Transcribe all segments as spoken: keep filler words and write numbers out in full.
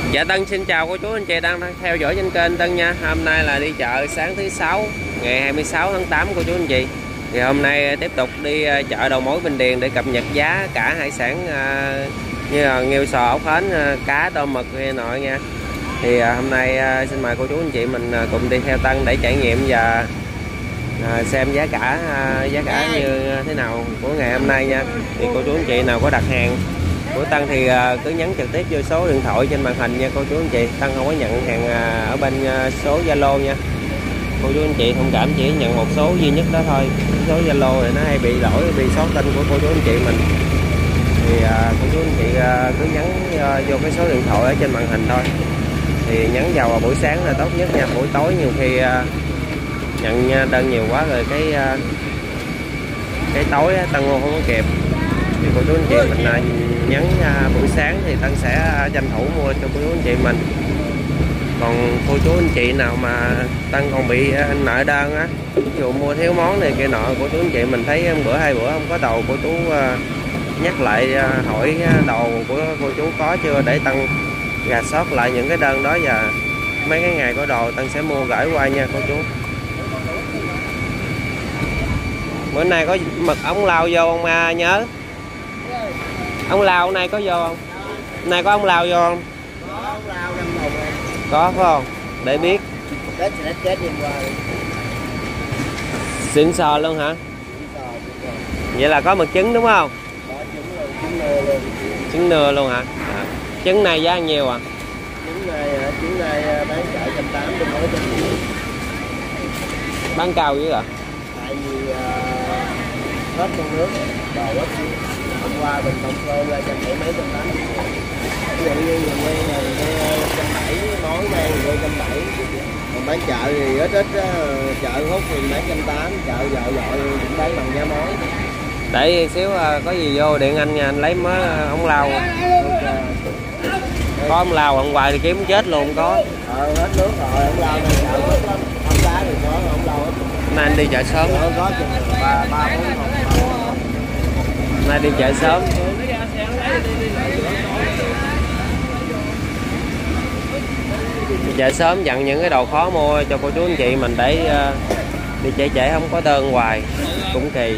Dạ Tân xin chào cô chú anh chị đang theo dõi trên kênh Tân nha. Hôm nay là đi chợ sáng thứ sáu ngày hai mươi sáu tháng tám cô chú anh chị. Thì hôm nay tiếp tục đi chợ đầu mối Bình Điền để cập nhật giá cả hải sản như là nghêu sò, ốc hến, cá, tôm, mực hay nội nha. Thì hôm nay xin mời cô chú anh chị mình cùng đi theo Tân để trải nghiệm và xem giá cả giá cả như thế nào của ngày hôm nay nha. Thì cô chú anh chị nào có đặt hàng của Tân thì cứ nhắn trực tiếp vô số điện thoại trên màn hình nha cô chú anh chị. Tân không có nhận hàng ở bên số Zalo nha cô chú anh chị, thông cảm chỉ nhận một số duy nhất đó thôi. Số Zalo thì nó hay bị lỗi, bị sót tin của cô chú anh chị mình. Thì cô chú anh chị cứ nhắn vô cái số điện thoại ở trên màn hình thôi. Thì nhắn vào, vào buổi sáng là tốt nhất nha, buổi tối nhiều khi nhận đơn nhiều quá rồi cái cái tối Tân mua không có kịp. Thì cô chú anh chị mình nhắn buổi sáng thì Tân sẽ tranh thủ mua cho cô chú anh chị mình. Còn cô chú anh chị nào mà Tân còn bị nợ đơn á, ví dụ mua thiếu món này kia nọ, cô chú anh chị mình thấy bữa hai bữa không có đồ, cô chú nhắc lại hỏi đồ của cô chú có chưa để Tân rà soát lại những cái đơn đó, và mấy cái ngày có đồ Tân sẽ mua gửi qua nha cô chú. Bữa nay có mực ống lao vô không à, nhớ ông lao nay có vô không? Nay có ông lao vô không? Có ông lao năm một này. Có phải không? Để biết. Chết sẽ chết đêm qua. Xịn sò luôn hả? Vậy là có mực trứng đúng không? Có trứng luôn, trứng nưa luôn. Trứng nưa luôn hả? À. Trứng này giá nhiêu à? Trứng này trứng này bán chợ một trăm tám mươi đến một trăm chín mươi. Bán cao dữ à? Tại vì uh, hết trong nước, đồ hết. Hôm qua mình cộng lô ra trăm bảy mấy trăm tám. Ví dụ như người nghe này nghe trăm bảy, món mang người trăm bảy. Còn bán chợ thì ít ít chợ hút thì bán trăm tám, chợ dạo dội cũng bán bằng giá món. Để xíu có gì vô điện anh nha, anh lấy mới ống lao. Có ống lao hôm qua thì kiếm chết luôn có. Ờ hết nước rồi, ống lao này chợ hết lắm. Ống cá thì có, ống lao hết. Nay anh đi chợ sớm. Có có chừng ba ba bốn. Nay đi chợ sớm. Chợ sớm dặn những cái đồ khó mua cho cô chú anh chị mình để uh, đi trễ trễ không có đơn hoài cũng kỳ.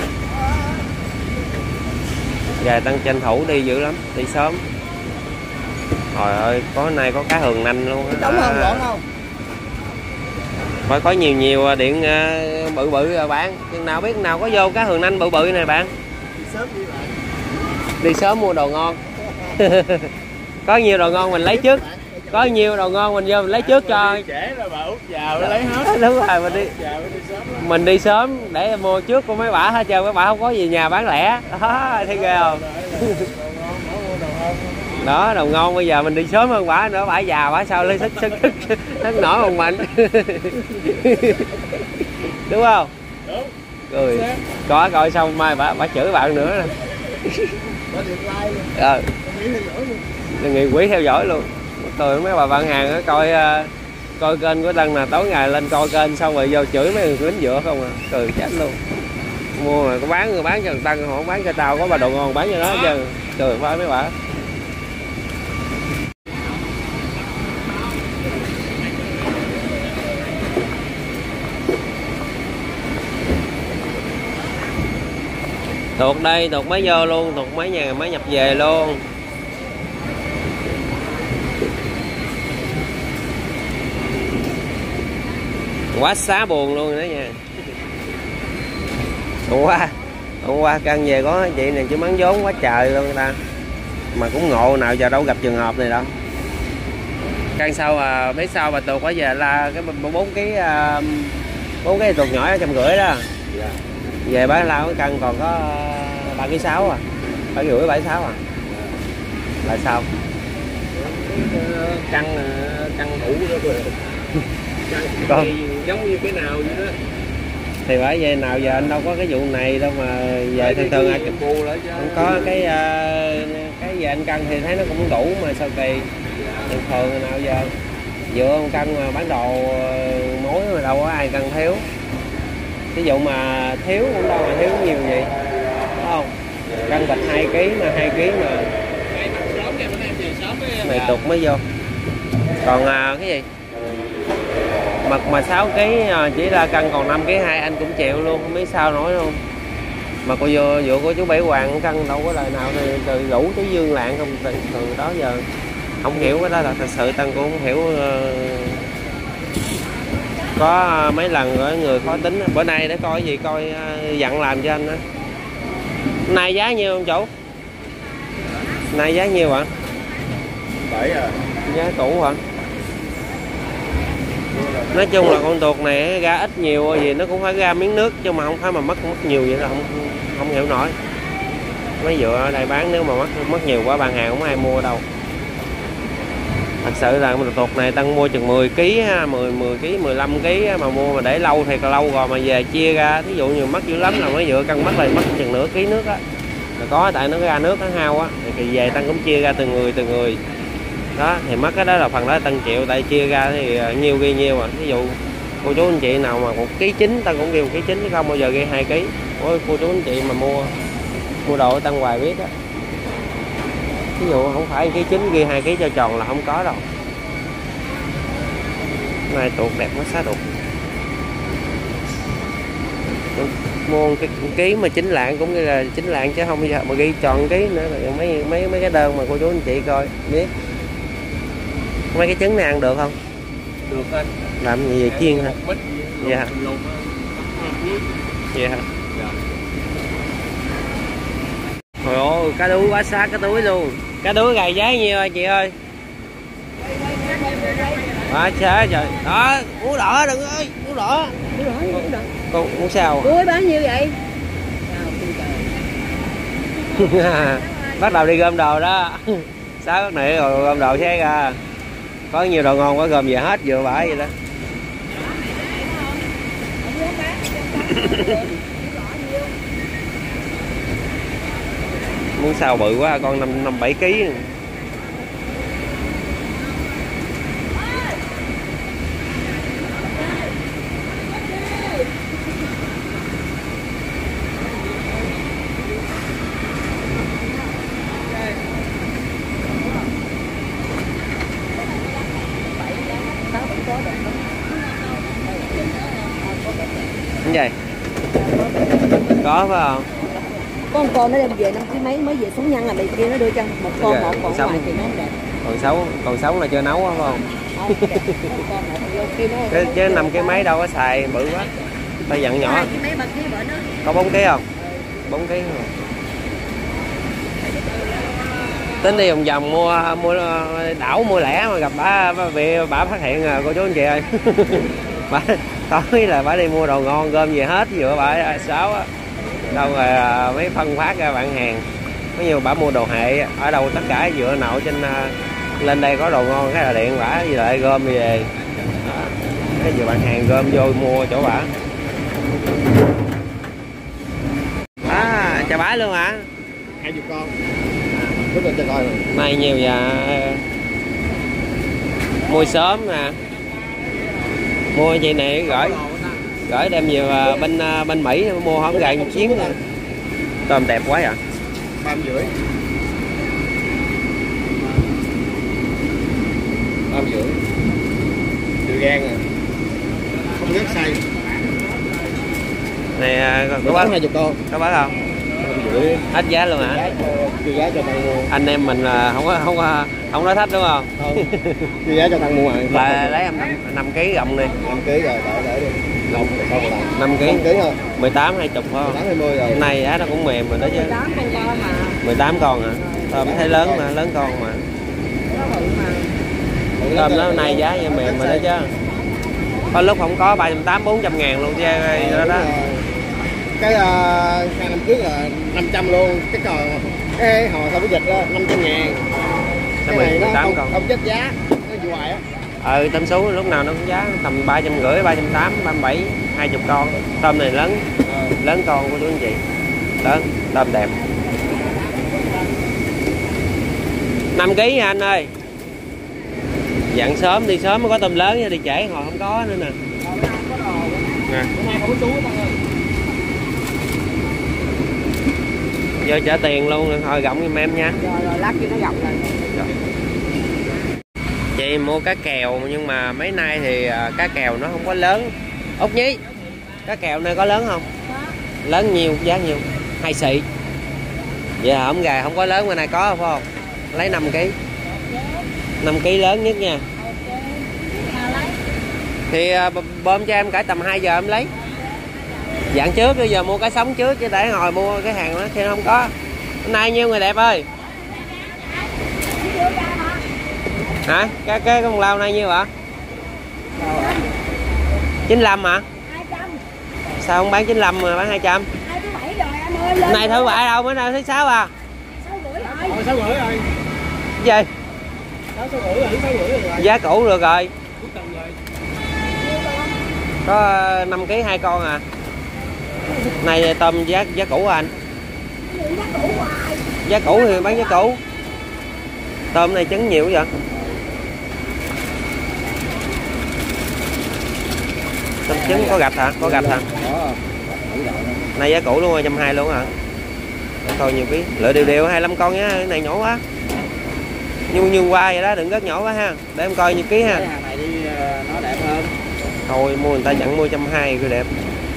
Giờ Tân tranh thủ đi dữ lắm, đi sớm. Trời ơi, có nay có cá hường nanh luôn á. Đúng không, rõ không? Phải có nhiều nhiều điện uh, bự bự bán. Chừng nào biết nào có vô cá hường nanh bự bự này bạn. Đi sớm đi bạn. Đi sớm mua đồ ngon. Có nhiều đồ ngon mình lấy trước. Có nhiều đồ ngon mình vô mình lấy trước cho. Trễ là bà út vào lấy hết. Đúng rồi, mình đi mình đi sớm để mua trước của mấy bả hết trơn, mấy bả không có gì nhà bán lẻ. Đó, thấy ghê không? Đó, đồ ngon bây giờ mình đi sớm hơn bả nữa, bả già bả sao lấy sức sức sức, sức nổi một mình. Đúng không? Đúng. Rồi. Có coi xong mai bả bả chửi bạn nữa nè. Có điện like luôn. Ờ. Nghị quỷ theo dõi luôn. Tôi mấy bà bạn hàng đó, coi coi kênh của Tân là tối ngày lên coi kênh xong rồi vô chửi mấy người lính dựa không à, cười chết luôn. Mua mà có bán người bán cho thằng Tân, họ không bán cho tao, có bà đồ ngon bán cho nó chứ. Cười phải mấy bà. Tuột đây, tuột máy vô luôn, tuột máy nhà máy nhập về luôn. Quá xá buồn luôn đó nha. Hôm qua hôm qua cân về có chị này chứ mắng vốn quá trời luôn ta, mà cũng ngộ nào giờ đâu gặp trường hợp này đâu. Cân sau à, biết sao bà tuột quá về là cái bốn ký bốn cái tuột nhỏ ở trăm rưỡi đó. Dạ. Về bán lao cái cân còn có ba ký sáu à, ba ký rưỡi bảy sáu à. Là sao? Căng căng đủ đó rồi. Con giống như cái nào vậy đó. Thì bởi vậy nào giờ anh đâu có cái vụ này đâu mà về thường thường anh không có cái cái về anh cân thì thấy nó cũng đủ mà sao kỳ. Thường thường nào giờ dựa một cân mà bán đồ mối mà đâu có ai cân thiếu. Ví dụ mà thiếu cũng đâu mà thiếu nhiều gì, đúng không? Cân thịt hai ký mà hai ký mà này tuột mới vô. Còn à, cái gì mật mà sáu ký chỉ ra cân còn năm ký hai anh cũng chịu luôn, không biết sao nổi luôn. Mà cô vô vụ của chú Bảy Hoàng cân đâu có lời nào thì từ rủ tới Dương Lạng không, từ, từ đó giờ không hiểu cái đó là thật sự Tân cũng không hiểu. Có mấy lần rồi người khó tính. Bữa nay để coi cái gì, coi dặn làm cho anh đó. Nay giá nhiêu không chủ? Nay giá nhiêu ạ? bảy à. Giá cũ hả? Nói chung là con tuột này ra ít nhiều gì nó cũng phải ra miếng nước, chứ mà không phải mà mất mất nhiều vậy là không không hiểu nổi. Mấy dựa ở đây bán nếu mà mất mất nhiều quá bàn hàng không ai mua đâu. Thật sự là tuột này Tân mua chừng mười ký ha, mười mười ký, mười lăm ký mà mua mà để lâu thì còn lâu rồi, mà về chia ra thí dụ như mất dữ lắm là mấy dựa cân mất lại mất chừng nửa ký nước á. Là có tại nó ra nước nó hao á thì về Tân cũng chia ra từng người từng người. Đó thì mất cái đó là phần đó Tân chịu, tại chia ra thì nhiêu ghi nhiêu à. Ví dụ cô chú anh chị nào mà một ký chín Tân cũng kêu một ký chín chứ không bao giờ ghi hai ký. Ôi cô chú anh chị mà mua mua đồ ở Tân Hoài biết á, ví dụ không phải ký chín ghi hai ký cho tròn là không có đâu. Này tuột đẹp quá xá tuột. Mua cái ký mà chín lạng cũng như là chín lạng chứ không bao giờ mà ghi tròn ký nữa là mấy mấy mấy cái đơn mà cô chú anh chị coi biết. Mấy cái trứng này ăn được không? Được anh. Làm gì vậy, chiên hả? Dạ. Dạ. Trời ơi, cá đuối quá sát cái túi luôn. Cá đuối gầy giá nhiêu ơi chị ơi? Quá xá trời. Đó, uống đỏ đừng ơi, uống đỏ. Uống đỏ, uống đỏ. Con uống sao? Đuối bán nhiêu vậy? Bắt đầu đi gom đồ đó. Sáu các này rồi gom đồ xe ra. Có nhiều đồ ngon quá gom về hết vừa bãi vậy đó. Muốn sao bự quá, con năm năm bảy ký. Cái gì? Có phải không? Có một con nó đem về năm ký mấy mới về sống nhân là đây kia nó đưa cho một con Dạ, một còn sống. ngoài thì nó không đẹp. Còn sống, còn sống là chưa nấu phải không? Không đẹp. Con một vô kia nó. Cái chứ năm cái máy đâu có xài bự quá. Phải dặn nhỏ. Hai ký mấy ba ký bữa nó. Có bốn ký không? bốn ký không? Tính đi vòng vòng mua mua đảo mua lẻ mà gặp bà bà, bà, bà phát hiện à, cô chú anh chị ơi. Bà tối là bà đi mua đồ ngon gom về hết vừa bà sáu á. Đâu rồi à, mấy phân phát ra bạn hàng. Có nhiều bà mua đồ hệ ở đâu tất cả dựa nậu trên uh, lên đây có đồ ngon cái là điện bả gì lại gom về. Đó. Cái vừa bạn hàng gom vô mua chỗ bả. À, chào bả luôn hả? Hai chục con. Rất là cho coi rồi. Nay nhiều và mua sớm nè. Mua chị này gửi gửi đem về bên bên Mỹ mua không gài một chuyến thôi. Tôm đẹp quá à. Ba rưỡi. Ba rưỡi. Từ gan à. Không rất say. Này có bán hai chục con. Có bán không? Rưỡi. Hết giá luôn hả? Chưa giá cho thằng mua. Anh em mình không có không có không nói thách đúng không? Không. Chưa giá cho thằng mua rồi. Là lấy em năm ký rộng đi. năm ký rồi, để để đi. Lòng không là. năm ký. năm ký thôi. mười tám hai mươi phải không? mười tám hai mươi rồi. Hôm nay giá nó cũng mềm rồi đó chứ. mười tám con con mà. mười tám con hả? Tôm thấy lớn mà, lớn con mà. Tôm nó nay giá như mềm rồi đó chứ. Có lúc không có ba trăm tám mươi bốn trăm ngàn luôn chứ đó đó. Cái uh, hai năm trước là năm trăm luôn, cái cò cái hồi sau cái dịch đó năm trăm ngàn. Cái này nó không, không chết giá, nó vừa hoài á. Ừ, tôm sú lúc nào nó cũng giá tầm ba trăm rưỡi, ba trăm tám mươi, ba mươi bảy, hai mươi con. Tôm này lớn, Ừ. lớn con của chú anh chị. Lớn, tôm đẹp. năm ký nha anh ơi. Dặn sớm đi sớm mới có tôm lớn nha, đi trễ hồi không có nữa nè. Nè. Giờ trả tiền luôn rồi, thôi gọng giùm em nha. Rồi rồi lát cho nó gọng rồi. Rồi. chị mua cá kèo nhưng mà mấy nay thì cá kèo nó không có lớn. Út Nhi, cá kèo này có lớn không? Lớn nhiều, giá nhiều? Hai xị. Vậy hả, ổng gà không có lớn, bên này có không phải không? Lấy năm ký. năm ký lớn nhất nha. Thì bơm cho em cả tầm hai giờ em lấy. Dặn trước, bây giờ mua cái sống trước chứ để ngồi mua cái hàng đó khi không có. Hôm nay nhiêu người đẹp ơi? Hả? Cái cái con lao này nhiêu hả? chín mươi lăm hả? Sao không bán chín mươi lăm mà bán hai trăm? Này thứ bảy đâu, bữa nay thứ sáu à? sáu rưỡi rồi. Gì? sáu rưỡi rồi, sáu rưỡi rồi. Giá cũ được rồi. Có năm ký hai con à. Này tôm giá giá cũ à anh? Giá cũ thì bán giá cũ. Tôm này trứng nhiều vậy? Tôm trứng có gạch hả? Có gạch hả? Này giá cũ luôn rồi, một trăm hai mươi luôn hả? Coi nhiều ký. Lựa đều đều hai mươi lăm con nhá, cái này nhỏ quá. Như như qua vậy đó, đừng rất nhỏ quá ha. Để em coi nhiêu ký ha. Cái hàng này đi nó đẹp hơn. Thôi mua người ta chẳng mua một trăm hai mươi cái đẹp.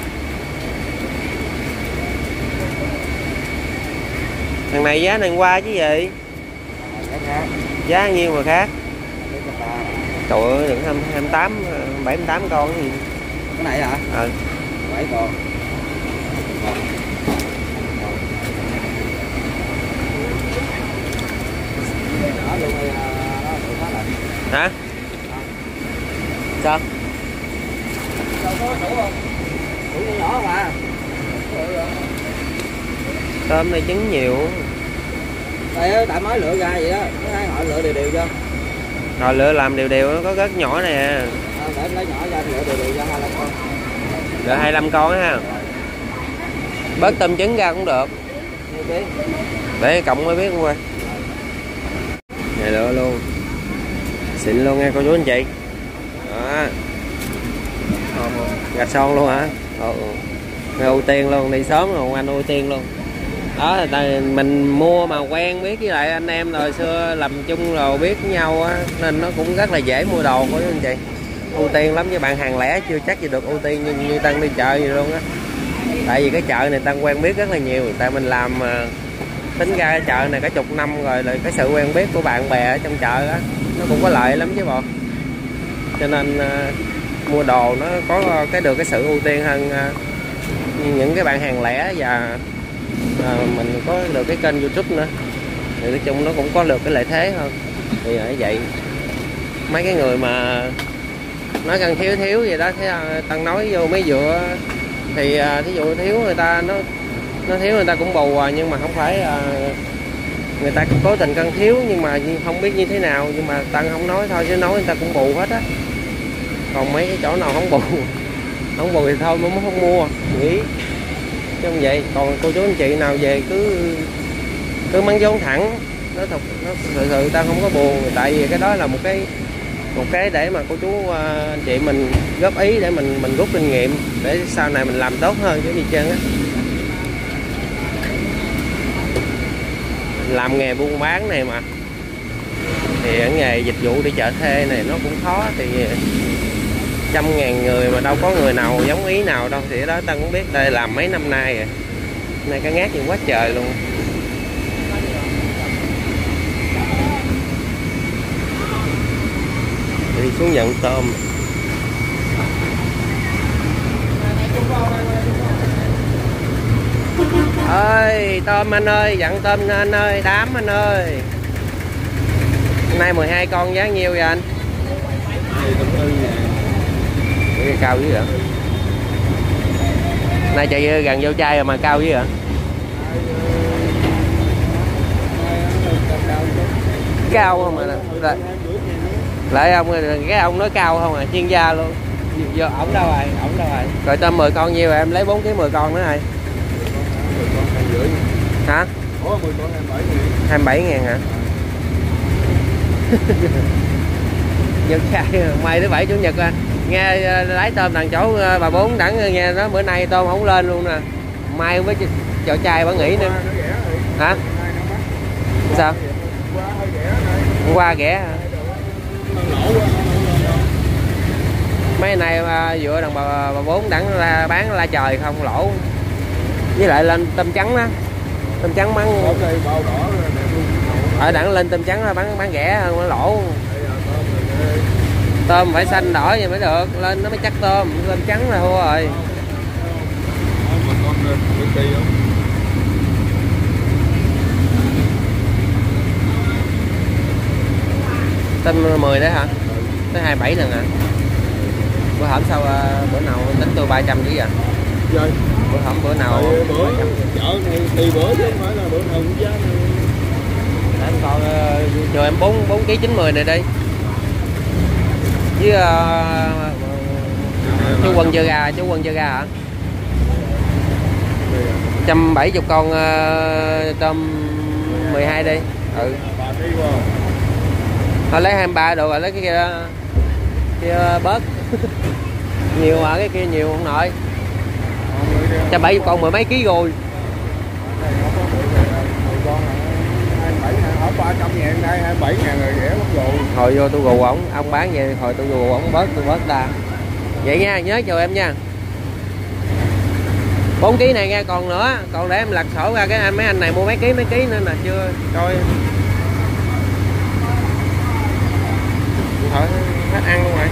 Thằng này giá này qua chứ gì? Giá nhiêu mà khác? Trời ơi, đừng hai mươi tám, bảy mươi tám con gì. Cái này hả? Ừ. bảy con. Hả? Sao? Nhỏ mà. Tôm này trứng nhiều. Đây tại mới lựa ra vậy đó, mấy họ lựa đều đều cho. Rồi lựa làm đều đều, nó có rất nhỏ nè. À, để lấy nhỏ ra lựa đều đều cho hai mươi lăm con. Lựa hai mươi lăm con ha. Bớt tôm trứng ra cũng được. Để cộng mới biết không ơi. Này lựa luôn. Xịn luôn nghe cô chú anh chị. Đó. Gạch son luôn hả? Ồ. Ưu tiên luôn, đi sớm rồi anh ưu tiên luôn. Đó là mình mua mà quen biết với lại anh em rồi xưa làm chung rồi biết với nhau á, nên nó cũng rất là dễ mua đồ của anh chị. Ưu tiên lắm, với bạn hàng lẻ chưa chắc gì được ưu tiên như, như Tân đi chợ gì luôn á. Tại vì cái chợ này Tân quen biết rất là nhiều, tại mình làm tính ra cái chợ này cả chục năm rồi, là cái sự quen biết của bạn bè ở trong chợ á nó cũng có lợi lắm chứ bộ. Cho nên uh, mua đồ nó có cái được cái sự ưu tiên hơn uh, những cái bạn hàng lẻ, và uh, mình có được cái kênh YouTube nữa thì nói chung nó cũng có được cái lợi thế hơn. Thì ở vậy mấy cái người mà nói cần thiếu thiếu gì đó, thế Tân nói vô mấy dựa thì uh, thí dụ thiếu người ta nó nó thiếu người ta cũng bù à, nhưng mà không phải uh, người ta cũng cố tình cân thiếu nhưng mà không biết như thế nào, nhưng mà Tân không nói thôi chứ nói người ta cũng bù hết á. Còn mấy cái chỗ nào không bù không bù thì thôi mới không mua, nghĩ chứ không vậy. Còn cô chú anh chị nào về cứ cứ mắng vốn thẳng, nó thật nó thực sự ta không có buồn, tại vì cái đó là một cái một cái để mà cô chú anh chị mình góp ý để mình mình rút kinh nghiệm để sau này mình làm tốt hơn chứ gì trơn á. Làm nghề buôn bán này mà thì ở nghề dịch vụ đi chợ thuê này nó cũng khó, thì trăm ngàn người mà đâu có người nào giống ý nào đâu. Thì đó Tân cũng biết đây làm mấy năm nay rồi, nay cá ngát gì quá trời luôn. Đi xuống nhận tôm. Ơi tôm anh ơi, dặn tôm anh ơi, đám anh ơi. Hôm nay mười hai con giá nhiêu vậy anh? Cái cao dữ vậy? Nay chạy gần vô chai rồi mà cao dữ vậy? Cao không mà lại, lại ông cái ông nói cao không à, chuyên gia luôn. Giờ ổng đâu rồi, ổng đâu rồi. Rồi tôm mười con nhiêu rồi, em lấy bốn ký mười con nữa rồi. Hả? hai mươi bảy ngàn hả? Dân khai may thứ bảy chủ nhật à. Nghe lái tôm thằng chỗ bà bốn đẳng nghe nó bữa nay tôm không lên luôn nè. Mai không biết chợ trai bà nghỉ nữa. Hả? Sao? Hôm qua rẻ hả? dựa đàn bà, bà bốn đẳng ra bán la trời không lỗ. Với lại lên tôm trắng đó, tôm trắng bán ở đẳng lên tôm trắng là bán bán rẻ hơn nó lỗ. Tôm phải xanh đỏ vậy mới được, lên nó mới chắc tôm, tôm trắng là thua rồi. Tôm mười đấy hả? Tới hai mươi bảy lần hả? Bữa hổm sao bữa nào tính tôi ba trăm chứ vậy? Rồi. Bữa hổm bữa nào bữa chợ này tùy bữa chứ không phải là bữa nào cũng giá. Để em coi cho em bốn bốn ký chín mươi này đi. Với uh, chú Quân chơi gà, chú Quân chơi gà hả? một trăm bảy mươi con uh, tôm mười hai đi. Ừ. Thôi lấy hai mươi ba đồ rồi lấy cái kia đó. Kia bớt. Nhiều mà cái kia nhiều không nổi. một trăm bảy mươi con mười mấy ký rồi. Ở ba trăm ngàn đây, hai mươi bảy ngàn rồi rẻ lắm rồi. Hồi vô tôi gù ổng, ông bán vậy, hồi tôi gù ổng bớt, tôi bớt ta. Vậy nha, nhớ chào em nha. bốn ký này nha, còn nữa, còn để em lật sổ ra cái anh mấy anh này mua mấy ký mấy ký nữa nè, chưa coi. Thôi, hết ăn luôn rồi.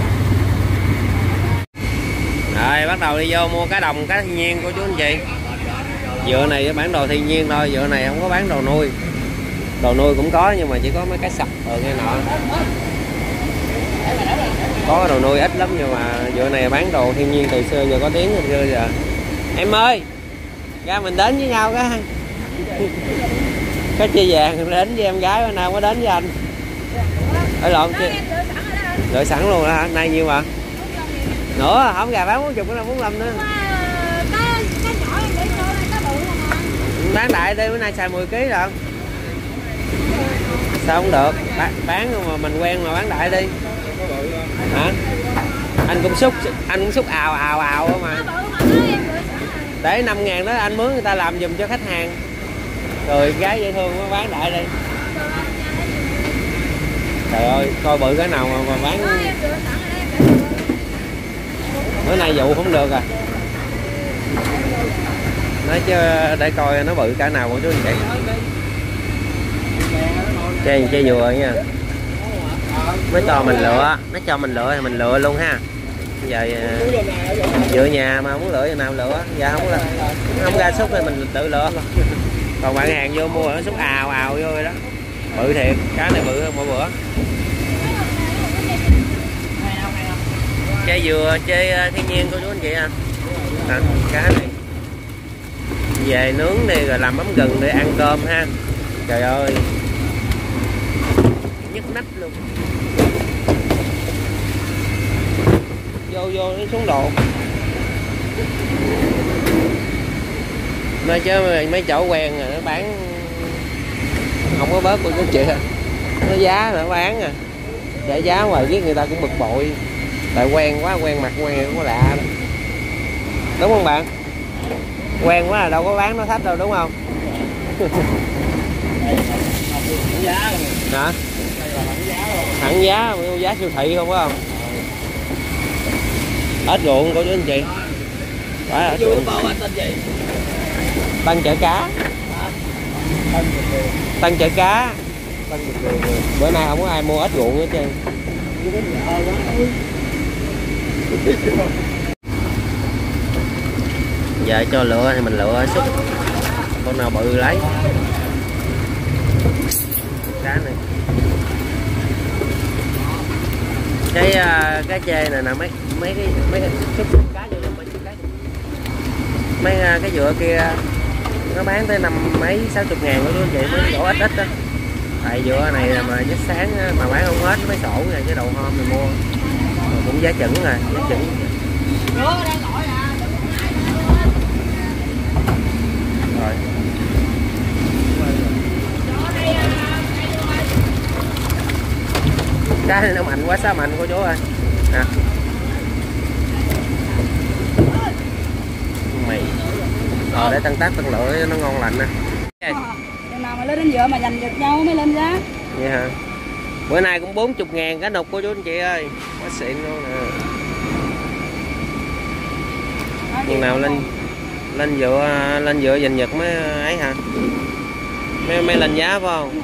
Rồi, bắt đầu đi vô mua cá đồng, cá thiên nhiên của chú anh chị. Dựa này bán đồ thiên nhiên thôi, dựa này không có bán đồ nuôi. Đồ nuôi cũng có nhưng mà chỉ có mấy cái sập ở cái nọ. Có đồ nuôi ít lắm nhưng mà dựa này bán đồ thiên nhiên từ xưa giờ có tiếng từ xưa giờ. Em ơi, ra mình đến với nhau cái. Cái chia vàng đến với em gái bữa nào mới đến với anh. Ở lộn chứ. Lựa sẵn luôn hả? Nay nhiêu mà? Nữa không gà bán bốn mươi nữa, bốn mươi lăm nữa. Bán đại đi, bữa nay xài mười ký rồi. Sao không được? Bán, bán mà mình quen mà bán đại đi. Hả? Anh cũng xúc, anh cũng xúc ào ào ào mà. Để năm ngàn đó anh mướn người ta làm giùm cho khách hàng. Rồi gái dễ thương mới bán đại đi. Trời ơi, coi bự cái nào mà, mà bán. Bữa nay vụ không được à. Nói chứ để coi nó bự cả nào của chú anh chị. Chơi chơi vừa nha. Mới cho mình lựa, nó cho mình lựa thì mình lựa luôn ha. Giờ dựa nhà mà muốn lựa thì nào lựa. Giờ không là không ra xúc thì mình tự lựa. Còn bạn hàng vô mua nó xúc ào ào vô rồi đó. Bự thiệt, cá này bự hơn mỗi bữa. Chơi dừa, chơi thiên nhiên của chú anh chị à. À, cá này về nướng đi rồi làm mắm gừng để ăn cơm ha. Trời ơi, nhức nách luôn. Vô vô nó xuống đồ. Nói chứ mấy chỗ quen rồi nó bán không có bớt của chú chị. Nó giá nó bán à. Trả giá hoài với người ta cũng bực bội. Tại quen quá, quen mặt quen không có lạ đó. Đúng không bạn? Quen quá là đâu có bán nó thách đâu đúng không? Hả? Thẳng giá, giá siêu thị không phải không? Ếch ruộng của chú anh chị. Phải ếch ruộng. Tân chợ cá. Tân chợ cá. Bữa nay không có ai mua ếch ruộng hết trơn. Giờ cho lựa thì mình lựa xúc con nào bự lấy. Cá này cái cá chê này nè, mấy mấy cái mấy cái xúc cá vô mấy cái mấy cái dựa kia nó bán tới năm mấy sáu chục ngàn của chú anh chị, mấy chỗ ít ít đó. Tại dựa này là mà nhất sáng mà bán không hết mấy sổ này, cái đầu hôm mình mua mà cũng giá chững rồi, giá chững. Rồi. Cá này nó mạnh quá, sao mạnh của chú ơi. Nè. Mì. Rồi để tăng tác tăng lựa nó ngon lành nè. Chừng nào mà lên đến giờ mà giành giật nhau mới lên giá. Vậy hả? Bữa nay cũng bốn mươi ngàn cá nục của chú anh chị ơi. Quá xịn luôn nè. Chừng nào lên lên dựa lên dựa giành giật mới ấy hả? Mấy mấy lên giá phải không?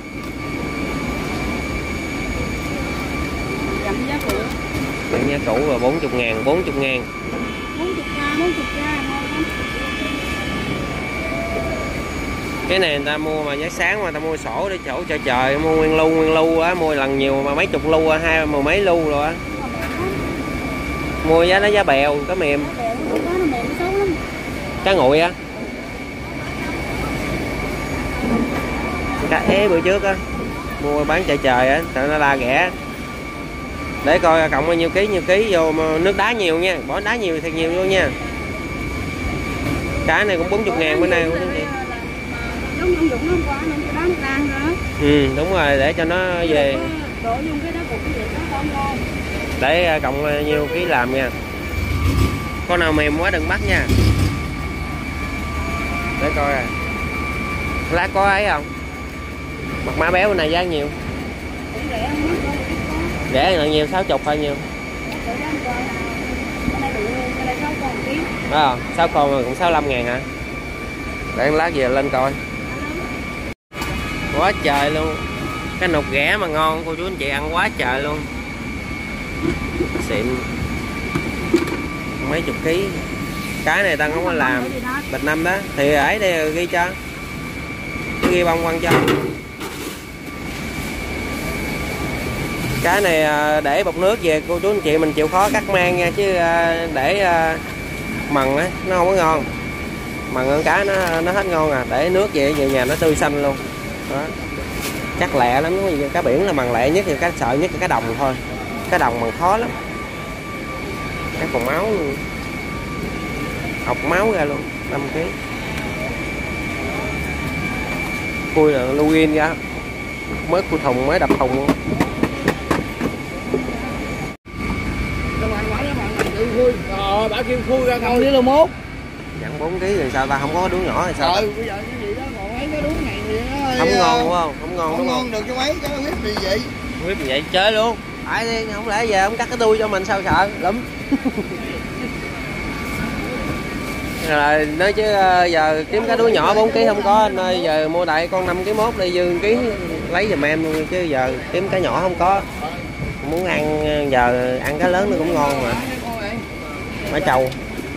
Dặm giá cũ. Dặm giá cũ rồi bốn mươi ngàn, bốn mươi ngàn. bốn mươi k, bốn mươi k ngon lắm. Cái này người ta mua mà giá sáng mà người ta mua sổ để chỗ cho trời, mua nguyên lu nguyên lu á, mua lần nhiều mà mấy chục lu á, hai mười mấy lu rồi á. Mua giá nó giá bèo, cá mềm. Cá nguội á. Cá ế bữa trước á, mua bán chợ trời á, sợ nó la ghẻ. Để coi cộng bao nhiêu ký nhiêu ký vô mà nước đá nhiều nha, bỏ đá nhiều thật nhiều vô nha. Cá này cũng bốn mươi ngàn bữa nay cũng chị. Ừ đúng rồi, để cho nó về. Để cộng nhiêu ký làm nha. Con nào mềm quá đừng bắt nha. Để coi à. Lá có ấy không? Mặt má béo bên này giá nhiều. Rẻ là nhiều, sáu mươi thôi nhiêu? Đó, sáu con mà cũng sáu mươi lăm ngàn hả? Để lát về lên coi. Quá trời luôn. Cái nục ghẻ mà ngon, cô chú anh chị ăn quá trời luôn. Xịn. Mấy chục ký. Cái này ta không có làm. Bịch năm đó. Thì ấy đây ghi cho. Cứ ghi bông quăng cho. Cái này để bọc nước về cô chú anh chị mình chịu khó cắt mang nha, chứ để mần á nó không có ngon. Mần con cá nó nó hết ngon à, để nước về về nhà nó tươi xanh luôn. Đó. Chắc lẹ lắm, cá biển là mần lẹ nhất, thì cá sợ nhất là cá đồng thôi. Cá đồng mần khó lắm. Cá còn máu luôn. Học máu ra luôn, năm ký. Khui là luin ra. Mới khui thùng, mới đập thùng luôn. Ờ, bảo kêu khui ra không đi lô mốt. Dặn bốn ký rồi sao ta không có đuối nhỏ hay sao? Ừ, bây giờ cái gì đó còn mấy cái đuối này thì nó không ngon đúng không? Không ngon không đúng ngon không? được cho mấy cái huyết gì vậy? Huyết vậy chơi luôn. Phải đi, không lẽ về không cắt cái đuôi cho mình sao sợ lắm. Rồi nói chứ giờ kiếm cái đuôi nhỏ bốn ký không có anh ơi, giờ mua đại con năm ký mốt đi dư ký lấy giùm em luôn, chứ giờ kiếm cái nhỏ không có. Muốn ăn giờ ăn cái lớn nó cũng ngon mà. Má trâu.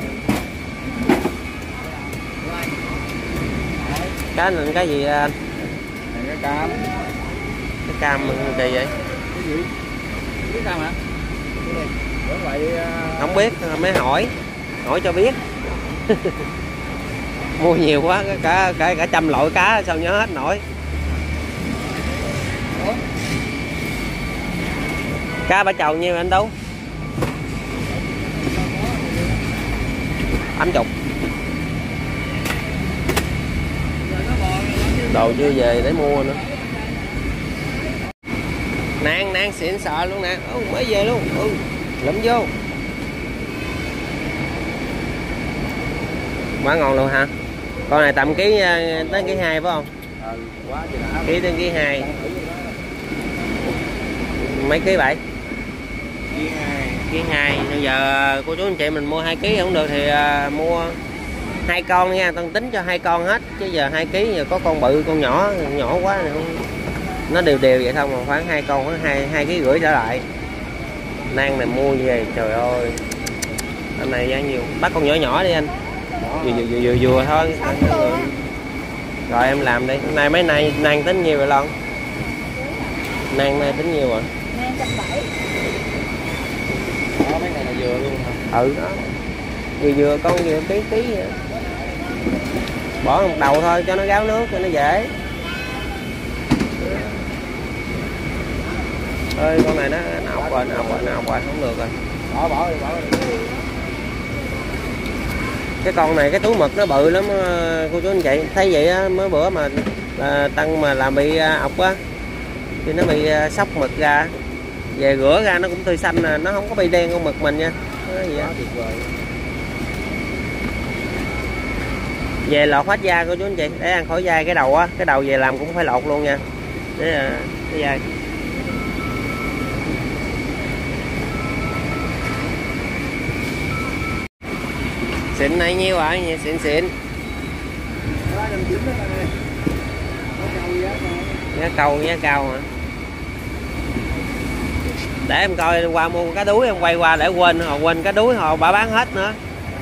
Cái này cái gì anh? Cái cam. Cái cam kỳ vậy? Cái gì? Biết cam hả? Vậy không biết mới hỏi. Hỏi cho biết. Mua nhiều quá cả cả cả trăm loại cá sao nhớ hết nổi. Cá ba chầu nhiêu anh Tú? tám mươi. Đồ chưa về để mua nữa. Nang nang xịn sợ luôn nè. Ừ, mới về luôn. Ừ, lụm vô. Quá ngon luôn hả? Con này tầm ký tới ký hai phải không? Ừ, quá trời đã. Ký tới ký hai. Mấy ký bảy? Ký hai. Ký hai. Bây giờ cô chú anh chị mình mua hai ký không được thì uh, mua hai con nha, tao tính cho hai con hết, chứ giờ hai ký giờ có con bự con nhỏ, nhỏ quá này không. Nó đều đều vậy thôi mà khoảng hai con khoảng hai hai ký rưỡi trở lại. Nang này mua như vậy trời ơi. Anh này giá nhiều. Bắt con nhỏ nhỏ đi anh. Vừa vừa vừa vừa, vừa thôi. Rồi em làm đi. Hôm nay mấy nay nang tính nhiêu rồi Lon? Nang nay tính nhiêu rồi? Nang một trăm bảy mươi. Đó, mấy này là vừa luôn hả? Ừ đó. Vừa vừa con vừa ký ký vậy. Bỏ một đầu thôi cho nó ráo nước cho nó dễ. Ơi con này nó ọc rồi, nó ọc rồi, nó ọc rồi, không được rồi. Bỏ bỏ đi, bỏ đi. Cái con này cái túi mực nó bự lắm cô chú anh chị. Thấy vậy á, mới bữa mà à, Tăng mà làm bị ọc á thì nó bị sốc mực ra. Về rửa ra nó cũng tươi xanh nè, nó không có bị đen con mực mình nha. Đó vậy đó. Tuyệt vời. Về lọt hết da cô chú anh chị, để ăn khỏi da cái đầu á, cái đầu về làm cũng phải lọt luôn nha. Để cái da. Xịn này nhiêu ạ? À? Xịn xịn. Giá câu, giá cao hả? Để em coi em qua mua cá đuối, em quay qua để quên họ quên cá đuối họ bà bán hết nữa.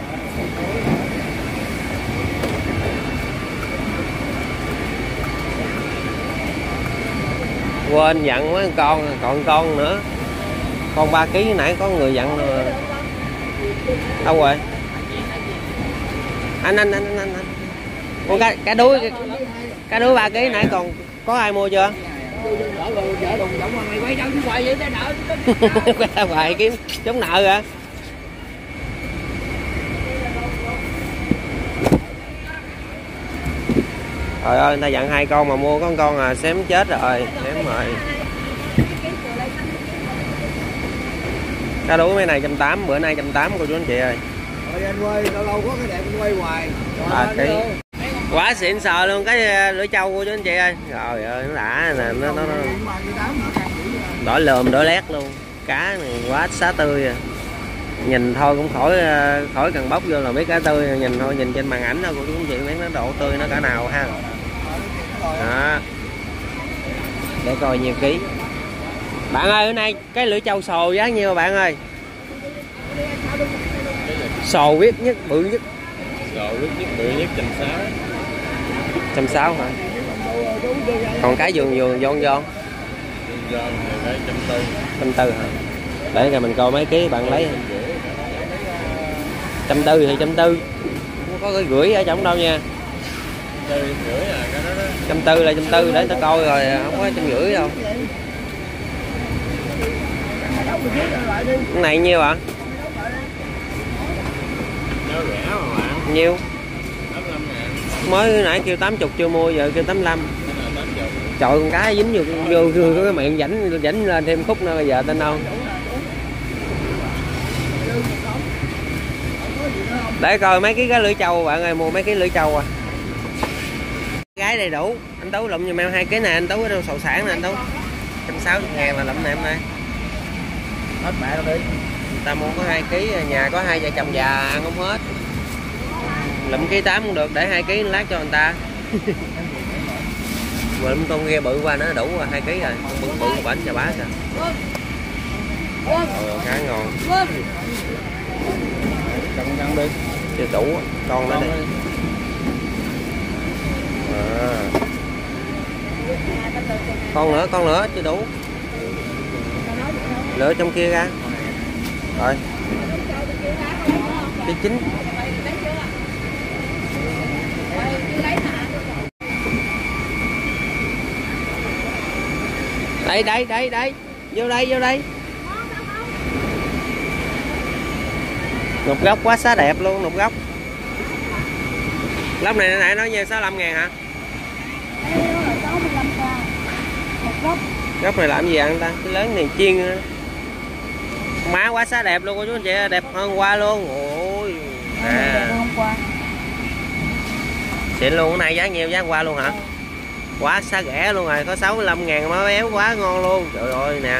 Quên dặn mấy con, còn con nữa. Con ba ký nãy có người dặn rồi. Đâu rồi? Anh anh anh anh anh. Con cá cá đuối cá đuối ba ký nãy còn có ai mua chưa? Quay ra ngoài kiếm chống nợ hả? Trời ơi, người ta dặn hai con mà mua có con à xém chết rồi, xém rồi. Cá đuối mấy này một trăm tám mươi, bữa nay một trăm tám mươi cô chú anh chị ơi. Rồi anh quay, lâu lâu có cái đẹp anh quay hoài. À, ký. Quá xịn sò luôn cái lưỡi trâu cô chú anh chị ơi. Trời ơi, nó đã nè, nó nó, nó đỏ lườm đỏ lét luôn. Cá này quá xá tươi à. Nhìn thôi cũng khỏi khỏi cần bóc vô là biết cá tươi, nhìn thôi nhìn trên màn ảnh thôi cô chú anh chị biết nó độ tươi nó cả nào ha. Đó. Để coi nhiều ký. Bạn ơi, bữa nay cái lưỡi trâu sồ giá nhiêu bạn ơi? Sồ biết nhất, bự nhất. Sồ biết nhất, bự nhất một trăm sáu mươi. một trăm sáu mươi hả? Còn cái vườn vườn giòn giòn. Giòn thì cái một trăm tư mươi. một trăm tư mươi hả? Để rồi mình coi mấy ký bạn lấy. một trăm tư mươi thì một trăm tư mươi. Không có cái gửi ở trong đâu nha. một trăm tư mươi à, cái đó đó. một trăm tư mươi là một trăm tư mươi để ta coi rồi, không có một trăm rưỡi đâu. Cái này nhiêu ạ? Nhiêu? Mới nãy kêu tám mươi chưa mua, giờ kêu tám mươi lăm. Trời, con cá dính vô vô, vô, vô cái miệng rảnh rảnh lên thêm khúc nữa bây giờ tên đâu. Để coi mấy cái cái lưỡi trâu bạn ơi, mua mấy cái lưỡi trâu à. Gái đầy đủ. Anh Tú lụm giùm em hai cái này, anh Tú ở đâu sầu sản nè anh Tú. một trăm sáu mươi ngàn là lụm nè em ơi. Hết mẹ đâu đi. Người ta mua có hai ký, nhà có hai vợ chồng già ăn không hết. Lụm ký tám cũng được, để hai ký lát cho người ta. Lụm con ghe bự qua nó đủ rồi, hai ký rồi, con bự bự bển chà bá kìa. Ờ, cá ngon. Cầm cân đi. Chưa đủ con đó đi. À. Con nữa, con nữa chưa đủ. Lựa trong kia ra. Rồi. Cái chín. Đây đây đây đây. Vô đây vô đây. Nục gốc quá xá đẹp luôn, nục gốc. Lóc này nãy nói nhiêu, sáu mươi lăm ngàn hả? Gốc này làm gì ăn ta? Cái lớn này chiên má quá xá đẹp luôn cô chú anh chị, đẹp hơn hôm qua luôn. Ôi à. Xịn luôn, cái này giá nhiều, giá hôm qua luôn hả? Quá xá rẻ luôn rồi, có sáu mươi lăm ngàn má béo quá ngon luôn. Trời ơi nè.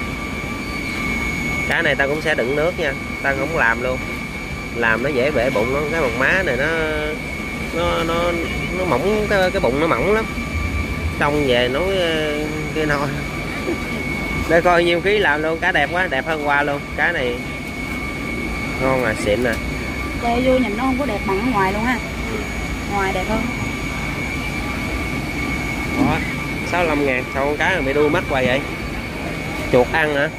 Cái này ta cũng sẽ đựng nước nha, ta không làm luôn. Làm nó dễ bể bụng, nó cái mặt má này nó nó nó nó mỏng, cái cái bụng nó mỏng lắm. Xong về nấu kia nồi. Để coi nhiêu ký làm luôn, cá đẹp quá, đẹp hơn qua luôn. Cá này ngon à, xịn nè. Đây vô nhìn nó không có đẹp bằng ở ngoài luôn ha. Ngoài đẹp hơn. Đó, sáu mươi lăm ngàn, sao con cá bị đuôi mắt hoài vậy? Chuột ăn hả?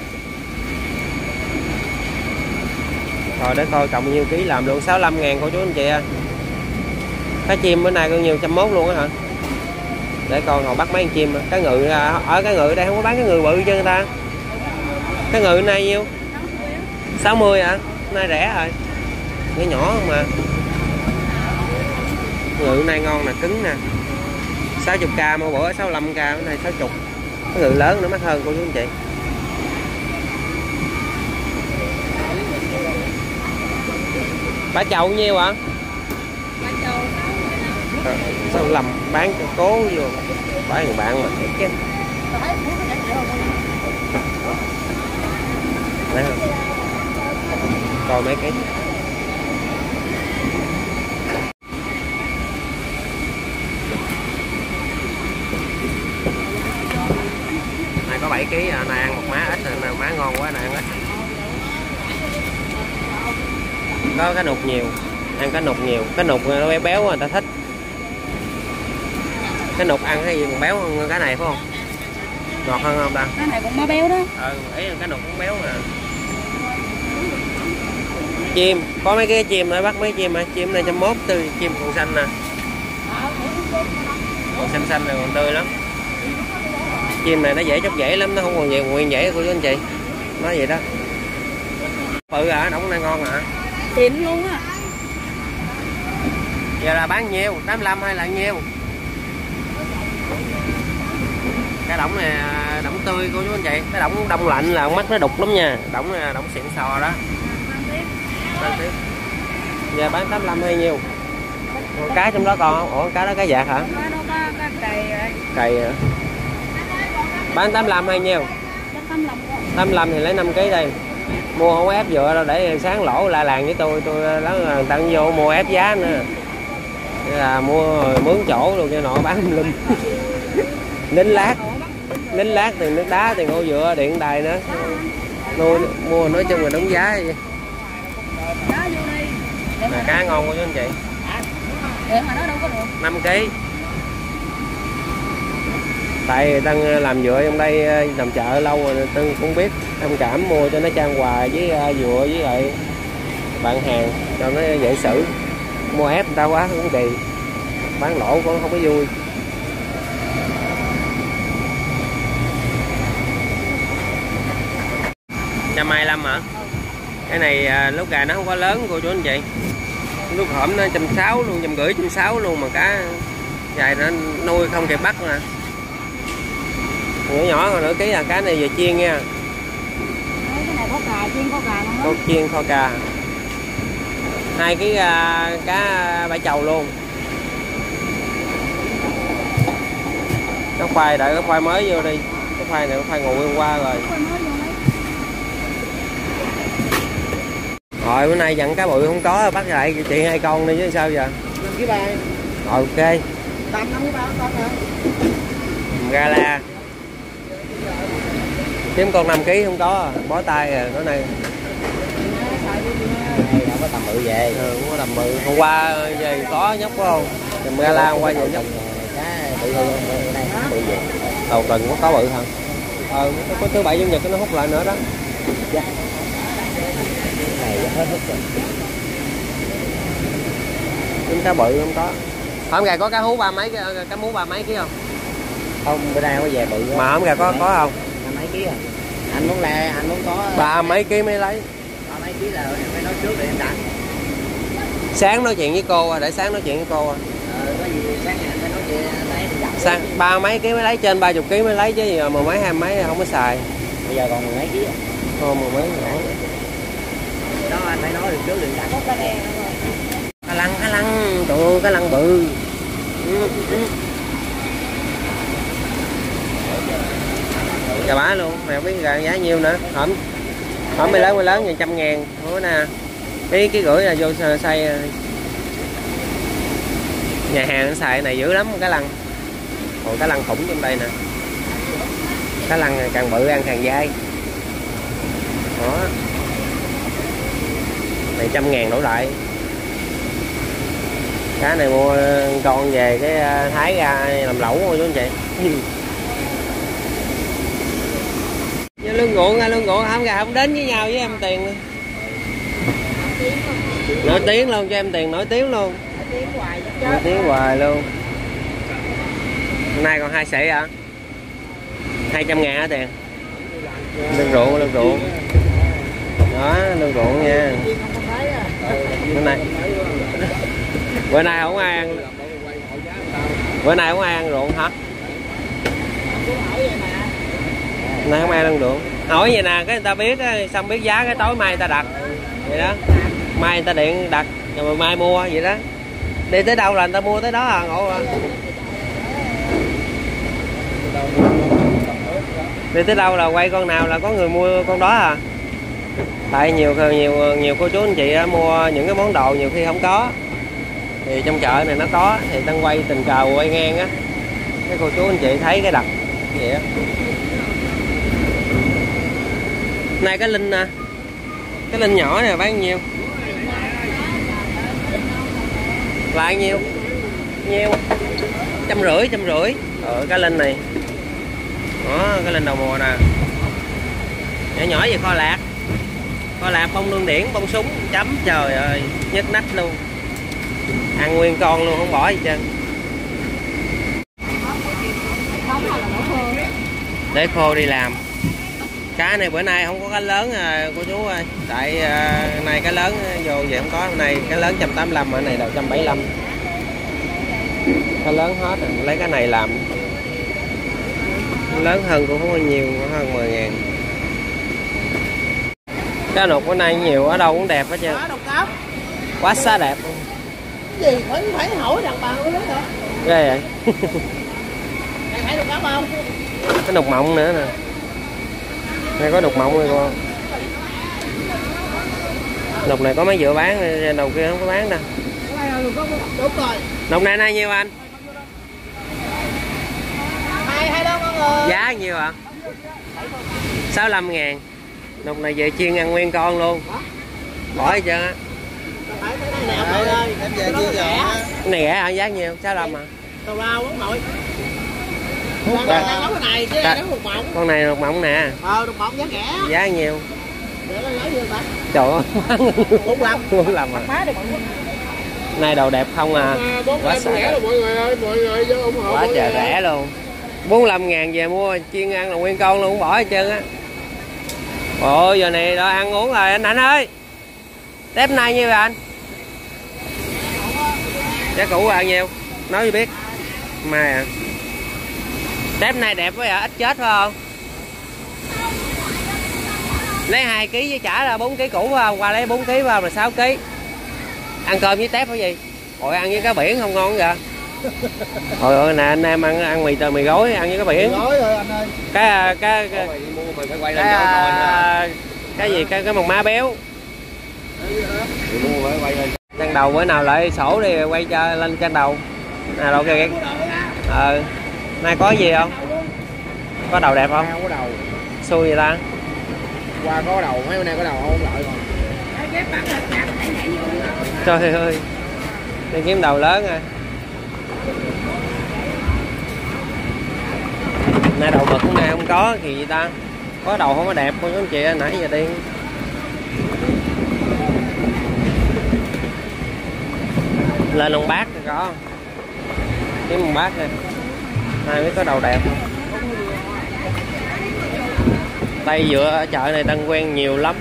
Rồi để coi cộng nhiêu ký làm luôn, sáu mươi lăm ngàn cô chú anh chị ơi. Cá chim bữa nay có nhiều một trăm mốt luôn á hả? Để coi họ bắt mấy con chim. Cá ngừ ở cá ngừ đây không có bán cái ngừ bự cho người ta. Cá ngừ nay nhiêu? sáu mươi hả? Nay rẻ rồi. Cái nhỏ không mà. Ngừ nay ngon nè, cứng nè. sáu mươi k mỗi bữa, sáu mươi lăm k bữa nay sáu mươi. Cái ngừ lớn nó mắc hơn cô chú anh chị. Bả chậu nhiêu hả? Bả chậu sáu mươi lăm bán cho cố vô. Bả thằng bạn mà thiệt chứ. Đấy không? Coi mấy cái thằng nào má ngon quá nè, có cá nục nhiều, ăn cá nục nhiều, cá nục nó béo béo người ta thích. Cá nục ăn cái gì còn béo hơn cá này phải không? Ngọt hơn không ta? Cái này cũng má béo đó. Ừ, ý là cá nục cũng béo nè. Chim, có mấy cái chim nữa, bắt mấy chim hả? Chim này trăm mốt tươi, chim còn xanh nè. Còn xanh xanh này còn tươi lắm. Chim này nó dễ chóc dễ lắm, nó không còn nhiều nguyên dễ của chú anh chị. Nói vậy đó. Bự hả? Đóng này ngon hả? Xịn luôn á. Giờ là bán nhiêu? tám mươi lăm hay là nhiêu? Cái đóng này đóng tươi cô chú anh chị. Cái đóng đông lạnh là mắt nó đục lắm nha. Đóng này đóng xịn sò đó. Bán tiếp. Giờ bán tám mươi lăm hay nhiêu? Con cá trong đó còn không? Ủa cá đó cá vạc hả? Cá đó có cá cày rồi. Cày hả? Bán tám mươi lăm hay nhiêu? tám mươi lăm thì lấy năm ký đây. Mua không ép dựa đâu để sáng lỗ la làng với tôi, tôi lớn tận vô mua ép giá nữa. Thế là mua mướn chỗ luôn cho nọ bán lum. Lính lát. Lính lát tiền nước đá, tiền ô dựa, điện đài nữa. Nuôi mua nói chung là đúng giá vậy. Mà cá ngon quá chứ anh chị. năm ký. Tại Tân làm dựa trong đây làm chợ lâu rồi Tân cũng biết thông cảm mua cho nó trang hòa với dựa với lại bạn hàng cho nó dễ xử. Mua ép người ta quá cũng kỳ, bán lỗ cũng không có vui. một trăm hai mươi lăm hả? Cái này lúc gà nó không có lớn cô chú anh chị. Lúc hổm nó một trăm sáu mươi luôn, một trăm rưỡi, một trăm sáu mươi luôn mà cá dài nó nuôi không kịp bắt nè. Nhỏ nhỏ còn nửa ký là cá này về chiên nha. Cái này có cà, chiên có cà không? Có chiên kho cà. Hai ký uh, cá bãi chầu luôn. Cái khoai đợi cái khoai mới vô đi. Cái khoai này cái khoai nguội hôm qua rồi. Rồi bữa nay dặn cá bự không có, bắt lại chị hai con đi chứ sao giờ? năm ký ba. Ok. Tầm năm ký ba con hả? Gala. Kiếm con năm ký không có, bó tay rồi cái này. Không có tầm bự về. Ừ, không có tầm bự. Hôm qua về có nhóc phải không? Cầm gala hôm qua về nhóc. Cá bự hơn đây, bự về. Đầu tuần có có bự hả? Ờ, có thứ bảy chủ nhật nó hút lại nữa đó. Dạ. Này hết hút rồi. Kiếm cá bự không có. Hôm gà có cá hú ba mấy cá mú ba mấy ký không? Không, bữa nay có về bự. Mà hôm gà có có không? Ba mấy ký à? Anh muốn le, anh muốn có Ba mấy ký mới lấy. Ba mấy ký là phải nói trước để em đặt. Sáng nói chuyện với cô, để sáng nói chuyện với cô. Ờ, có gì sáng anh phải nói chuyện lấy đặt. Sáng ba mấy ký mới lấy, trên ba chục ký mới lấy chứ gì mười mấy hai mấy không có xài. Bây giờ còn mười mấy ký à? Không, mười mấy nhỏ. Đó anh phải nói được trước đừng đặt. Cá lăng, cá lăng, trời ơi, cá lăng bự. Ừ, ừ. Gà bá luôn, mày không biết gà giá nhiêu nữa. Hổm hổm mới lớn mới lớn một trăm ngàn. Ủa nè. Cái cái gửi là vô xay. Nhà hàng nó xài cái này dữ lắm cá lăng. Còn cá lăng khủng trong đây nè. Cá lăng này càng bự ăn càng dai. Đó. Này trăm ngàn đổ lại. Cá này mua con về cái thái ra làm lẩu thôi chú anh chị. Lương Ngụa nha, Lương Ngụa không gà không đến với nhau với em Tiền. Nổi tiếng luôn cho em Tiền, nổi tiếng luôn. Nổi tiếng hoài luôn. Hôm nay còn hai sỉ hả? hai trăm ngàn hả Tiền? Lương ruộng, lương ruộng. Đó, lương ruộng nha. Bữa nay Bữa nay không ai ăn. Bữa nay không ai ăn ruộng hả? Nay không ai ăn ruộng. Hỏi vậy nè, cái người ta biết xong biết giá cái tối mai người ta đặt. Vậy đó. Mai người ta điện đặt rồi mai mua vậy đó. Đi tới đâu là người ta mua tới đó à, ngộ à. Đi tới đâu là quay con nào là có người mua con đó à. Tại nhiều nhiều nhiều cô chú anh chị á, mua những cái món đồ nhiều khi không có. Thì trong chợ này nó có thì Tân quay tình cờ quay ngang á. Cái cô chú anh chị thấy cái đặt vậy á. Này cái linh nè, cái linh nhỏ này bán nhiêu? Là nhiêu? Nhiêu? Trăm rưỡi, trăm rưỡi. Ở cái linh này. Đó, cái linh đầu mùa nè. Nhỏ nhỏ vậy kho lạc. Kho lạc bông lương điển, bông súng, chấm, trời ơi, nhức nách luôn. Ăn nguyên con luôn, không bỏ gì trơn. Để khô đi làm. Cá này bữa nay không có cá lớn à, cô chú ơi. Tại à, nay cá lớn vô vậy không có. Hôm nay cá lớn một trăm tám mươi lăm, ở này đầu một trăm bảy mươi lăm. Cá lớn hết rồi, lấy cái này làm. Lớn hơn cũng không có nhiều, hơn mười ngàn. Cá nục bữa nay nhiều, ở đâu cũng đẹp hết trơn. Quá xá đẹp luôn. Cái gì phải phải hỏi đàn bà của nó hả? Ghê vậy. Phải được không? Cái nục mộng nữa nè. Đây có nục mộng rồi cô. Nục này có mấy dựa bán, đầu kia không có bán đâu. Đúng rồi. Nục này nay nhiêu anh? Hai hai đâu con ơi. Giá nhiêu ạ? À? sáu mươi lăm ngàn. Nục này về chiên ăn nguyên con luôn. Bỏ hết trơn á. Cái này rẻ hả? Giá nhiêu? sáu mươi lăm à? Tàu lao quá nội. Con này nấu cái này chứ nấu một mộng. Con này một mộng nè. Ờ, một mộng giá rẻ. Giá nhiêu? Để nó lấy nhiêu ta? Trời ơi. bốn mươi lăm. bốn mươi lăm à? Nay đầu đẹp không à? Quá rẻ rồi mọi người ơi, mọi người vô ủng hộ. Quá trời rẻ luôn. bốn mươi lăm ngàn về mua chiên ăn là nguyên con luôn, không bỏ hết trơn á. Ôi giờ này đó ăn uống rồi anh Hạnh ơi. Tép nay nhiêu rồi anh? Giá cũ bao nhiêu? Nói cho biết. Mai à. Tép này đẹp quá à, ít chết phải không? Lấy hai ký với trả là bốn ký cũ phải không? Qua lấy bốn ký vào là sáu ký. Ăn cơm với tép cái gì? Ôi ăn với cá biển không ngon vậy? Ôi ơi nè anh em ăn ăn mì tờ mì gói ăn với cá biển. Gói thôi anh ơi. Cái cái cái cái, cái, cái gì cái cái mồng má béo. Trang đầu bữa nào lại sổ đi quay cho lên trang đầu. Nào đâu kìa. Ờ. Nay có gì không? Có đầu đẹp không? Không có đầu. Xui vậy ta. Qua có đầu, mấy bữa nay có đầu không lợi còn. Trời ơi. Đi kiếm đầu lớn à. Nay đầu mực hôm nay không có thì gì ta. Có đầu không có đẹp cô chú anh chị nãy giờ đi. Lên lồng bát thì có. Kiếm một bát nè. Ai biết có đầu đẹp không? Tay dựa ở chợ này Tân Quen nhiều lắm.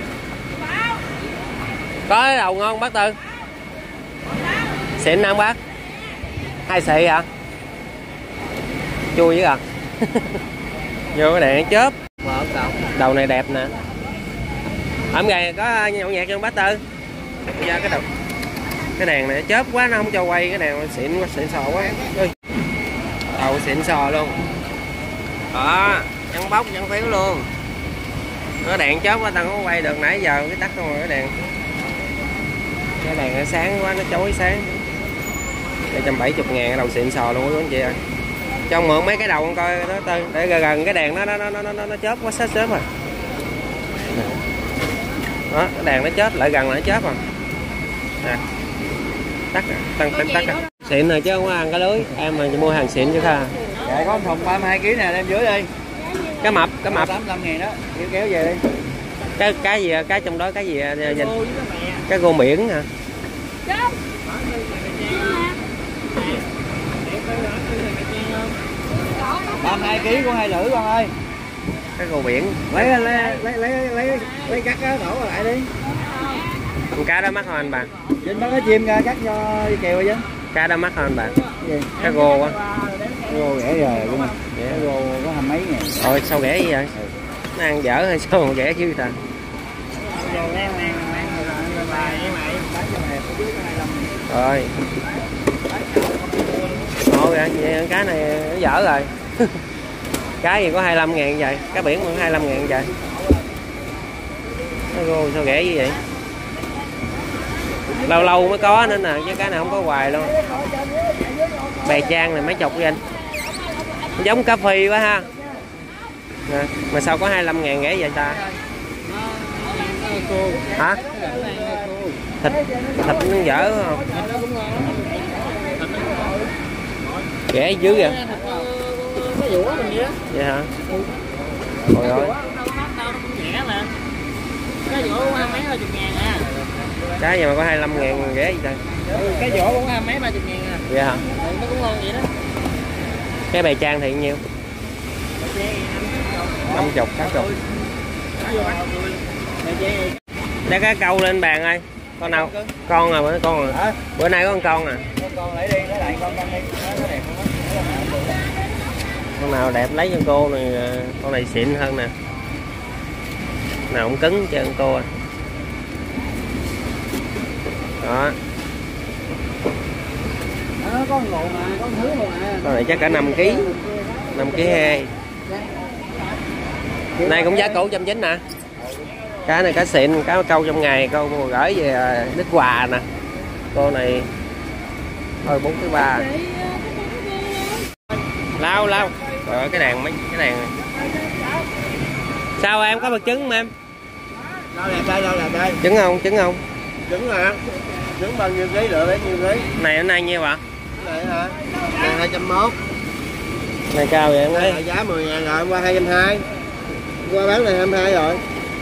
Có đầu ngon bác Tư. Xịn không bác? Hai xị hả? Chui với à. Vô cái đèn chớp. Đầu này đẹp nè. Ẩm gầy có nhậu nhẹt trong bác Tư. Ra cái đầu. Cái đèn này chớp quá nó không cho quay, cái đèn xịn quá, xịn sò quá. Ui. Đầu xịn sò luôn. Đó, trắng bóc trắng phiếu luôn. Nó đèn chớp quá tao không quay được, nãy giờ cái tắt không rồi cái đèn. Cái đèn nó sáng quá, nó chói sáng. một trăm bảy mươi ngàn cái đầu xịn sò luôn quý anh chị ơi. Trong mượn mấy cái đầu con coi đó Tư, để gần gần cái đèn nó nó nó nó nó, nó chớp quá sát xếp rồi. Đó, cái đèn nó chớp lại gần là nó chớp rồi. Nè. Tắt tăng tăng tắt. Xịn rồi chứ không có ăn cá lưới, em mà mua hàng xịn chứ ha. Dạ có thùng ba mươi hai ký nè, đem dưới đi. Cá mập, cá mập tám mươi lăm ngàn đó, kéo kéo về đi. Cái cái gì cái trong đó cái gì dành? Cái gô biển hả? ba mươi hai ký của hai lữ con ơi. Cái gô biển. Lấy lấy lấy lấy lấy lấy cắt á đổ lại đi. Con cá đó mắc không anh bà? Trên đó có chim ra cắt cho đi kèo chứ. Cá đó mắc không anh bà? Cái gì? Cá gô quá. Gô rẻ rồi đúng không? Rẻ gô có hai mấy ngàn. Ôi sao rẻ vậy? Ừ. Nó ăn dở hay sao mà rẻ chứ ta? Rồi. Thôi vậy cá này nó dở rồi. Cá gì có hai mươi lăm ngàn vậy? Cá biển cũng hai mươi lăm ngàn vậy? Nó gô sao rẻ như vậy? Lâu lâu mới có nên nè, chứ cái này không có hoài luôn. Bè trang này mấy chục vậy anh. Giống cà phê quá ha. Nè, mà sao có hai mươi lăm ngàn rẻ vậy ta? Hả? Thịt thịt nó dở không? Rẻ dữ vậy. Vậy hả? Trời ơi. Cái vỗ hai mấy ba chục ngàn à. Cái gì mà có hai mươi lăm ngàn rẻ gì ta? Ừ, cái vỗ cũng hai mấy ba chục ngàn à. Vậy hả? Ừ, nó cũng ngon vậy đó. Cái bày trang thì nhiêu? năm chục, sáu chục. Để cá câu lên bàn ơi. Con nào? Con à, bữa con à. Bữa nay có con con à. Con lấy đi, lấy lại con con đi. Nó đẹp không á. Con nào đẹp lấy cho cô này, con này xịn hơn nè. Nào cũng cứng cho cô à. Đó. Đó, có ngộ mà, có thứ mà. Con này chắc cả năm ký. năm ký hai. Này cũng giá cũ trăm chín nè. Cá này cá xịn, cá câu trong ngày câu gửi về Đức Hòa nè. Cô này thôi bốn thứ ba. Lao lao. Rồi cái đèn mấy cái đèn này. Sao em có bật trứng mà em? Đâu đẹp đây, đâu đẹp đây. Trứng không? Trứng không? Trứng hả? Trứng bao nhiêu ký lựa bấy nhiêu ký? Này hôm nay nhiêu ạ? Cái này hả? Này hai trăm mốt. Này cao vậy em Đây thấy. giá mười ngàn rồi, qua hai trăm hai. Qua bán này hai trăm hai rồi.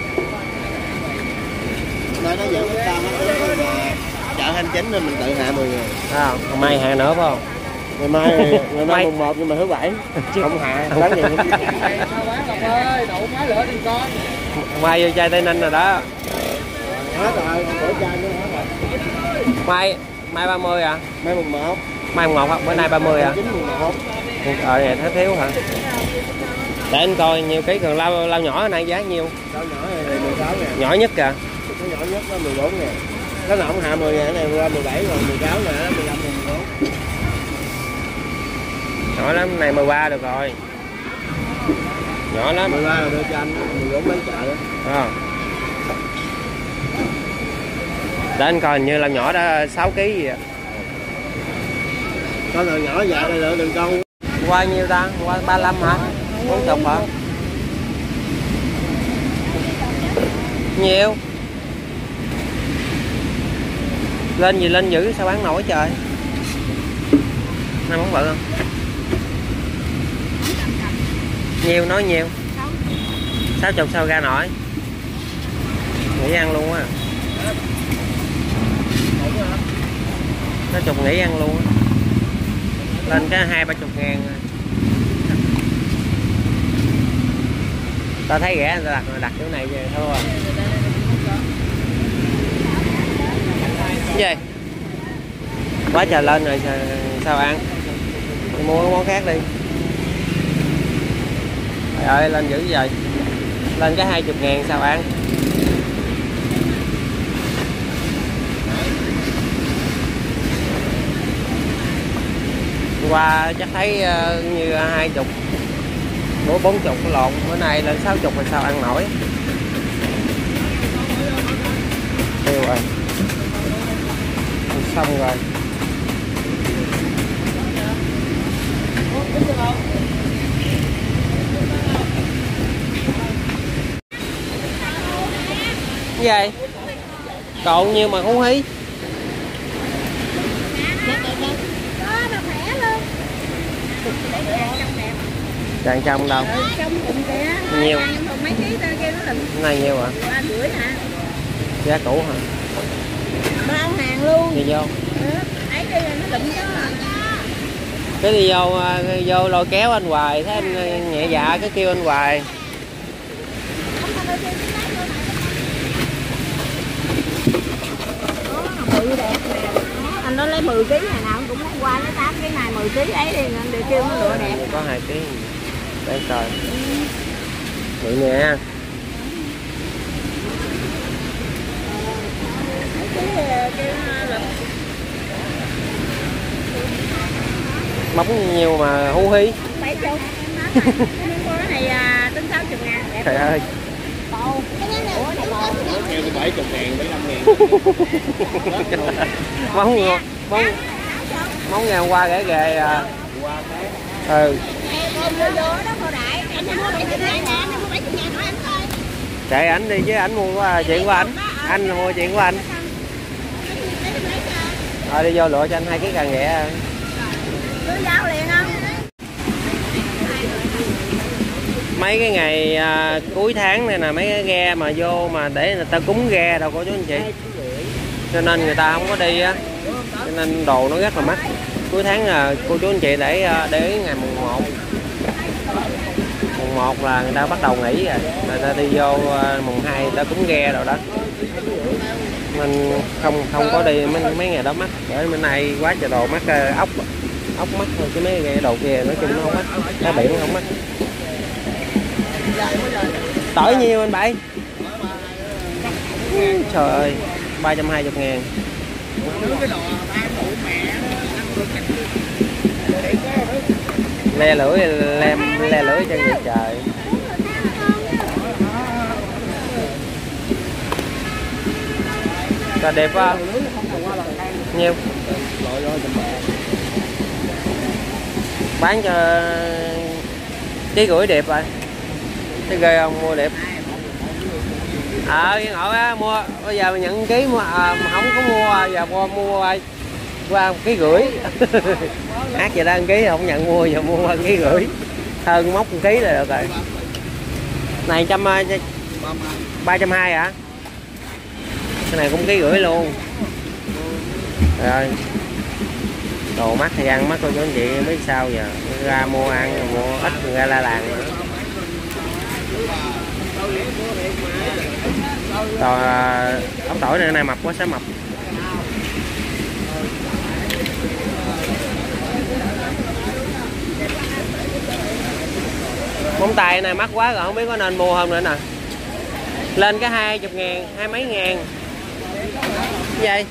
Đây nó vẫn cao nó chợ hai mươi chín nên mình tự hạ mười ngàn. À, còn mai hạ nữa phải không? Ngày mai ngày mai mùng một nhưng mà thứ bảy không hạ bán gì không. Sao bán cà phê đậu má lửa tiền con. Mai vô chai Tây Ninh rồi đó. Hết rồi, bữa chai nữa hết rồi. Mai mai ba mươi à? Mai mùng một. Mai mùng một hả? Bữa nay ba mươi à? chín mùng một. Ờ này thấy thiếu hả? Để anh coi nhiêu ký, còn lao lao nhỏ này giá nhiêu? Lao nhỏ này mười sáu ngàn. Nhỏ nhất kìa. Cái nhỏ nhất nó mười bốn ngàn. Cái nào cũng hạ mười ngàn, này qua mười bảy rồi, mười sáu ngàn, mười lăm ngàn, mười bốn. Nhỏ lắm, này mười ba được rồi. Nhỏ lắm. mười ba là đưa cho anh, mười bốn bán chợ đó. À. Để anh coi như là nhỏ đó sáu ký gì ạ. Con nào nhỏ dạ đây lựa từng con. Qua nhiêu ta? Qua ba mươi lăm hả? bốn mươi hả? Nhiều. Lên gì lên dữ sao bán nổi trời. Năm món bự không? Nhiều nói nhiều. Sáu chục sao ra nổi. Nghỉ ăn luôn á. Sáu chục nghỉ ăn luôn á. Lên cái hai ba chục ngàn. Ta thấy rẻ người ta đặt đặt chỗ này về thôi à. Cái gì? Quá trời lên rồi sao, sao ăn? Đi mua món khác đi. Trời ơi lên dữ vậy. Lên cái hai chục ngàn sao ăn? Qua chắc thấy uh, như hai chục, bữa bốn chục lộn, bữa nay lên sáu chục rồi sao ăn nổi? Tiêu rồi, xong rồi. Cái gì? Cậu nhiêu mà hú hí? Càng trong đâu? Nhiều. Này nhiêu ạ? Giá cũ hả? Bao hàng luôn. Đi vô. Ấy đây là nó đựng đó. Cái đi vô vô lôi kéo anh hoài, thấy anh nhẹ dạ cái kêu anh hoài. Bự đẹp nè. Anh nó lấy mười ký ngày nào cũng muốn qua lấy tám cái này mười ký ấy đi anh để kêu nó lựa đẹp. Có hai ký. Để coi. Vậy nè. Móng nhiều mà hú hí. bảy chục. Cái này à, tính sáu mươi ngàn đẹp. Trời ơi. Bầu. Ủa này bầu. Kêu bảy mươi ngàn, bảy mươi lăm ngàn. Móng ngon. Móng móng ngày hôm qua ghê ghê à. Ừ. kệ ảnh đi chứ ảnh mua qua chuyện của ảnh, anh mua chuyện của anh. Rồi đi vô lựa cho anh hai ký càng ghẹ. Cứ giao liền không? Mấy cái ngày à, cuối tháng này nè, mấy cái ghe mà vô mà để người ta cúng ghe đâu có chú anh chị, cho nên người ta không có đi á, cho nên đồ nó rất là mắc. Cuối tháng là cô chú anh chị để để ý ngày mùng một mùng một là người ta bắt đầu nghỉ rồi, người ta đi vô mùng hai người ta cúng ghe rồi đó, mình không không có đi mấy, mấy ngày đó mắc. Bởi bữa nay quá trời đồ mắc, ốc ốc mắc thôi chứ mấy cái đồ kia nói chung nó không mắc, cá biển không mắc. Tỏi nhiêu anh Bảy? Trời ơi, ba trăm hai mươi ngàn. Le lưỡi, le, le lưỡi cho người trời. Rồi đẹp quá. Nhiêu? Bán cho ký gửi đẹp rồi. Thấy ghê không, mua đẹp. Ờ à, ngộ á, mua bây giờ mình nhận ký mua à, mà không có mua giờ mua mua qua một ký rưỡi. Hát giờ đăng ký không nhận mua, giờ mua qua ký rưỡi. Hơn móc một ký là được rồi. Này trăm ba trăm hai hả? Cái này cũng ký rưỡi luôn. Rồi. Đồ mắc thì ăn mắc thôi chú anh chị biết sao giờ. Ra mua ăn mua ít ra la làng nữa. Còn ốc tỏi này, này mập quá sẽ mập. Móng tay này mắc quá rồi không biết có nên mua không nữa nè. Lên cái hai chục ngàn, hai mấy ngàn. Cái gì?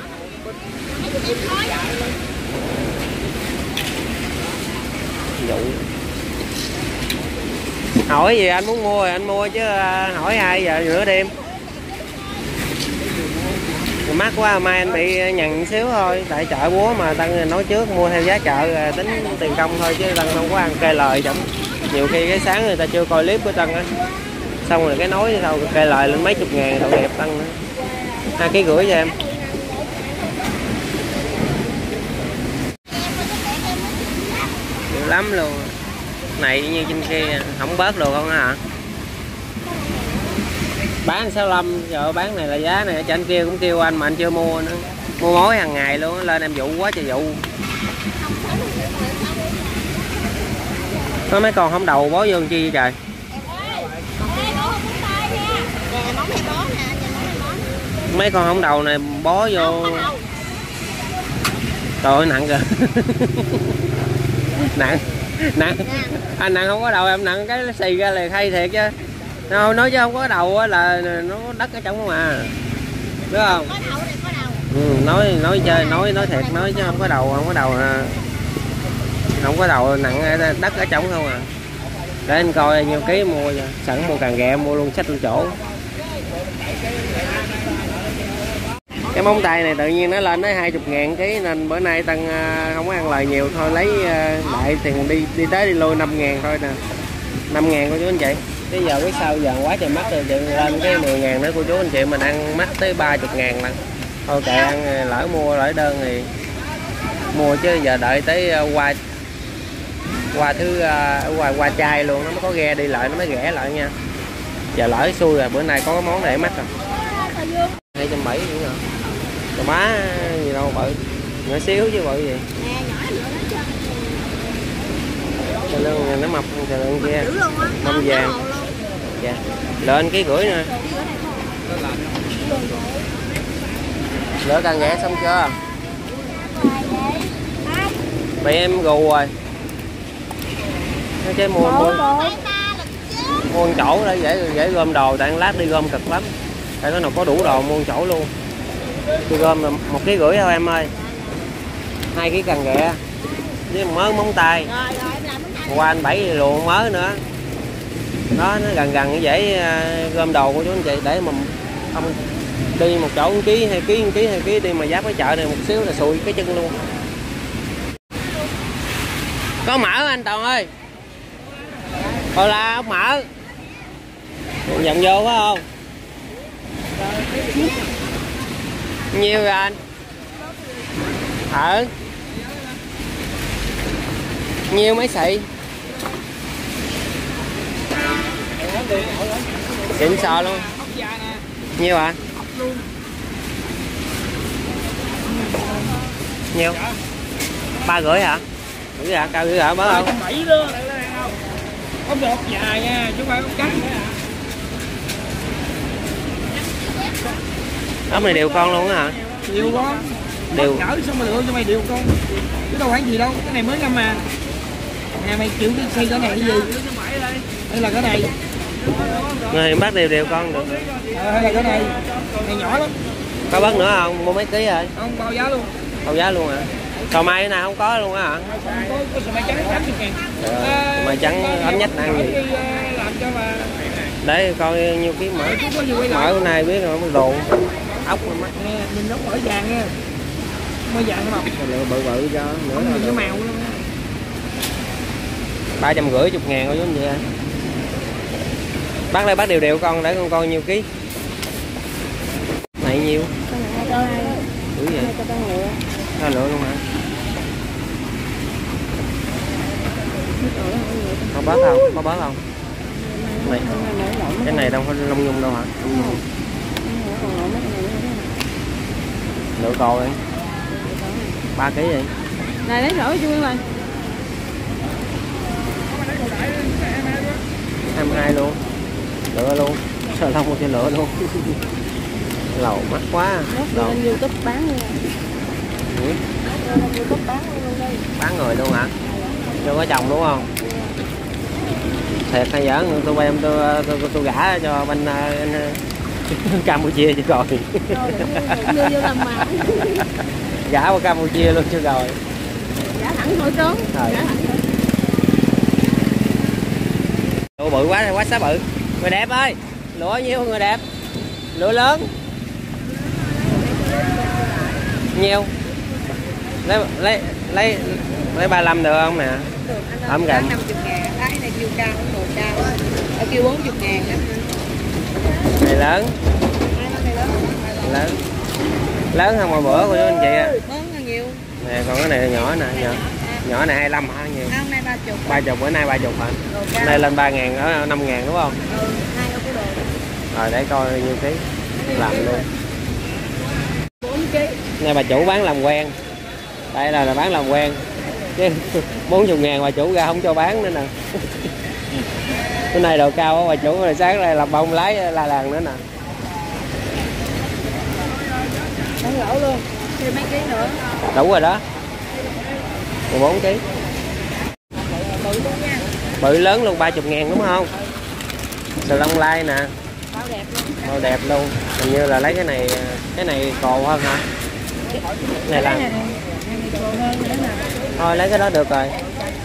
Dụ. Hỏi gì anh muốn mua thì anh mua chứ hỏi ai giờ nửa đêm. Mắc quá mai anh bị nhằn xíu thôi, tại chợ búa mà Tân nói trước mua theo giá chợ tính tiền công thôi chứ Tân không có ăn kê lời chẳng. Nhiều khi cái sáng người ta chưa coi clip của Tân á, xong rồi cái nói sao kê lời lên mấy chục ngàn tội nghiệp Tân nữa. Hai ký rưỡi cho em. Nhiều lắm luôn. Này như trên kia không bớt được không hả? Bán sáu mươi lăm, giờ bán này là giá này, cho anh kia cũng kêu anh mà anh chưa mua nữa. Mua mối hàng ngày luôn, lên em vụ quá trời vụ. Có mấy con không đầu bó vô chi trời. Mấy con không đầu này bó vô. Trời ơi nặng kìa. Nặng. Nặng. Anh nặng không có đầu em nặng cái xì ra là hay thiệt chứ. Đâu, nói chứ không có đầu là nó đất ở trong mà, đúng không? Ừ, nói nói chơi nói nói thiệt nói chứ không có đầu không có đầu không có đầu nặng đất ở trong không à. Để anh coi nhiêu ký mua vậy. Sẵn mua càng ghẹ mua luôn xách luôn chỗ. Cái móng tay này tự nhiên nó lên tới hai chục ngàn ký nên bữa nay Tân không có ăn lời nhiều thôi, lấy đại tiền đi đi tới đi lui năm ngàn thôi nè. Năm ngàn cô chú anh chị. Cái giờ biết sao giờ quá trời mắc rồi, lên cái mười ngàn nữa cô chú anh chị, mình ăn mắc tới ba mươi ngàn lần. Thôi kệ ăn, lỡ mua lỡ đơn thì mua chứ giờ đợi tới qua qua thứ qua qua chai luôn nó mới có ghe đi lại nó mới rẻ lại nha. Giờ lỡ xui rồi, bữa nay có cái món để mắc rồi. hai trăm bảy mươi nữa. Cà má gì đâu bự, nhỏ xíu chứ bự gì. Cà lương nó mập hơn cà lương kia. Mâm vàng. Dạ. Lên ký rưỡi nè. Lỡ càng ghẹ xong chưa? Bị em gù rồi. Nó chế mua mua mua một chỗ để dễ dễ gom đồ, tại lát đi gom cực lắm. Tại cái nào có đủ đồ mua một chỗ luôn. Tôi gom là một ký rưỡi thôi em ơi. Hai ký càng ghẹ với mớ móng tay. Qua anh bảy luộc mớ nữa. Đó nó gần gần dễ gom đồ của chú anh chị, để mà không đi một chỗ một ký hai ký một ký hai ký đi mà giáp cái chợ này một xíu là sụi cái chân luôn. Có mỡ anh Toàn ơi. Còn là ốc mỡ. Dọn vô phải không? Nhiêu rồi anh? Ờ. Nhiêu mấy xị? Xịn sò luôn. Nhiêu hả? Nhiêu? Ba rưỡi hả? Rưỡi hả? Cao rưỡi hả? Bớt không? Bảy luôn. Ốc đột dài nha, chứ không phải ốc trắng nữa hả? Ốc này đều con luôn hả? Đều con. Đều. Chở xong rồi lựa cho mày đều con. Chứ đâu phải gì đâu, cái này mới ngâm mà. Nhà mày chịu cái xây cái này cái gì? Đây là cái này. Người bắt đều đều con được. Ờ, hay là cái này. Này nhỏ lắm. Có bớt nữa không? Mua mấy ký rồi? Không, bao giá luôn. Bao giá luôn hả? Sò mai cái này không có luôn á hả? Không có, có sò mai trắng tám mươi ngàn. Sò mai trắng ấm nhất ăn gì? Làm cho mà... Để coi nhiêu ký mỡ. Mỡ hôm nay biết rồi, đồ ốc rồi mắt. Nè, nhìn ốc mỡ vàng nha. Mỡ vàng không? Lựa bự bự cho nữa. Không nhìn cái màu luôn. Ba trăm rưỡi chục ngàn thôi chứ gì vậy? Bác đây bác đều đều con để con coi nhiêu ký. Này nhiêu? Dữ vậy? Hai lựa luôn hả? Có bớt không? Có bớt không? Này. Cái này đâu có lông nhung đâu hả? Lựa cò đi. Ba ký vậy? Này lấy sổ chưa rồi. hai mươi hai luôn. Lựa luôn. Sợ lông một cho lựa luôn. Lầu mắc quá. Lên YouTube bán luôn. Ừ. Lên YouTube bán luôn đi. Bán người luôn hả? Chưa có chồng đúng không? Thiệt hay giỡn, tôi quay em tôi tôi, tôi, tôi gả cho bên uh, Campuchia chứ rồi. Gả qua Campuchia luôn chứ rồi. Gả thẳng thôi trốn. Lụa bự quá, quá xá bự. Người đẹp ơi, lụa nhiêu người đẹp? Lụa lớn. Nhiêu? Lấy lấy lấy lấy ba mươi lăm được không nè? Ấm gần. năm mươi ngàn, cái này kêu cao, đồ cao. Ở kêu bốn mươi ngàn đó. Này lớn. Lớn. Lớn hơn mọi bữa của chú anh chị ạ. Lớn hơn nhiều. Nè còn cái này nhỏ nè, nhỏ. Nhỏ này hai mươi lăm hả nhiều? Hôm nay ba mươi. ba mươi bữa nay ba mươi hả? Đây lên ba ngàn ở năm ngàn đúng không? Ừ, hai cái đồ. Rồi để coi nhiêu ký. Làm luôn. bốn ký. Này bà chủ bán làm quen. Đây là, là bán làm quen. Chứ bốn mươi ngàn bà chủ ra không cho bán nữa nè. Cái này độ cao bà chủ rồi sáng đây làm bông lái la làng nữa nè. Bán lỗ luôn. Thêm mấy ký nữa. Đủ rồi đó. mười bốn ký. Bự luôn nha. Bự lớn luôn ba mươi ngàn đúng không? Sờ lông lai nè. Bao đẹp luôn. Bao đẹp luôn. Hình như là lấy cái này cái này cò hơn hả? Này là thôi lấy cái đó được rồi.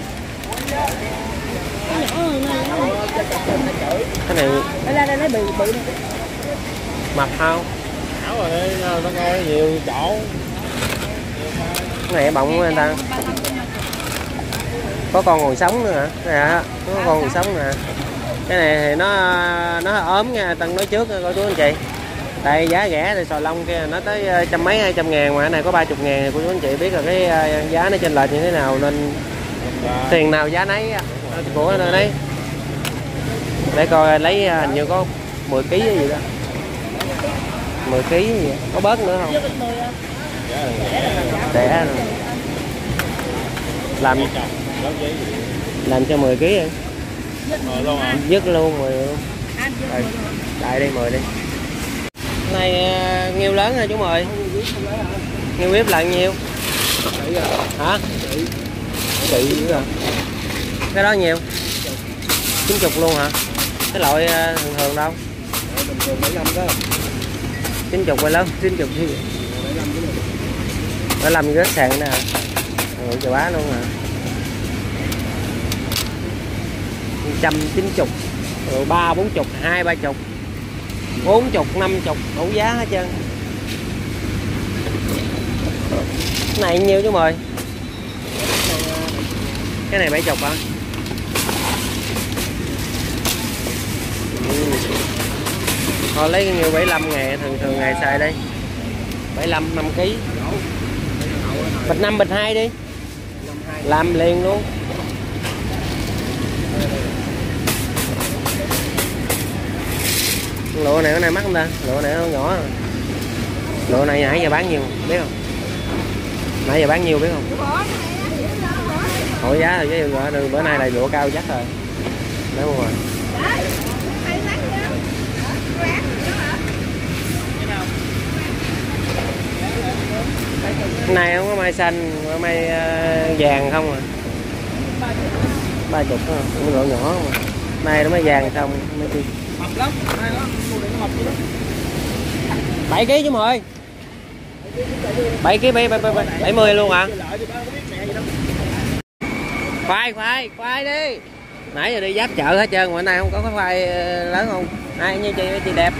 Cái này đây là lấy bự bự này. mập không? Ảo rồi nó có nhiều chỗ. Cái này bọng người ta. Có con còn sống nữa hả? Nè, có con còn sống nè. Cái này thì nó nó ốm nha, Tân nói trước coi chú anh chị. Đây giá rẻ thì sò lông kia nó tới trăm mấy hai trăm ngàn mà cái này có ba mươi ngàn thì cô chú anh chị biết là cái giá nó chênh lệch như thế nào nên tiền nào giá nấy của nơi đấy. Để coi lấy hình như có mười ký gì đó. mười ký gì có bớt nữa không? Rẻ rồi. Làm làm cho mười ký vậy. Dứt luôn mười luôn. Đây, đại đi mười đi. Này nghêu lớn hả chú mời? Nghêu bếp là nhiêu? Hả? Chị rồi. Cái đó nhiều? chín mươi luôn hả? Cái loại thường thường đâu? chín mươi quay lớn, chín mươi chứ. Nó làm rớt sàn nè hả? Ngựa chà bá luôn hả? một trăm chín mươi, rồi ba bốn mươi, hai ba mươi, bốn mươi, năm mươi đủ giá hết trơn. Cái này nhiêu chú mời? Cái này bảy mươi hả? Ừ, Thôi lấy cái nhiêu bảy mươi lăm ngàn, thường thường ngày xài đây bảy mươi lăm năm ký. Bịch năm bịch hai đi, làm liền luôn. Lụa này cái này mắc không ta? Lụa này nó nhỏ. Lụa này nãy giờ bán nhiều biết không? Nãy giờ bán nhiều biết không? Hỏi giá rồi chứ rồi, bữa nay là lụa cao chắc rồi. Đấy không rồi. Hôm nay không có mai xanh, có mai uh, vàng không à. Ba chục không, cũng lỗ nhỏ không à. Nay nó mới vàng xong mới chi. Mập lắm, nay nó mập lắm. bảy ký chứ mời. bảy ký bảy bảy mươi luôn hả? Khoai khoai, khoai đi. Nãy giờ đi giáp chợ hết trơn, mà nay không có cái khoai lớn không? Ai như chị chị đẹp.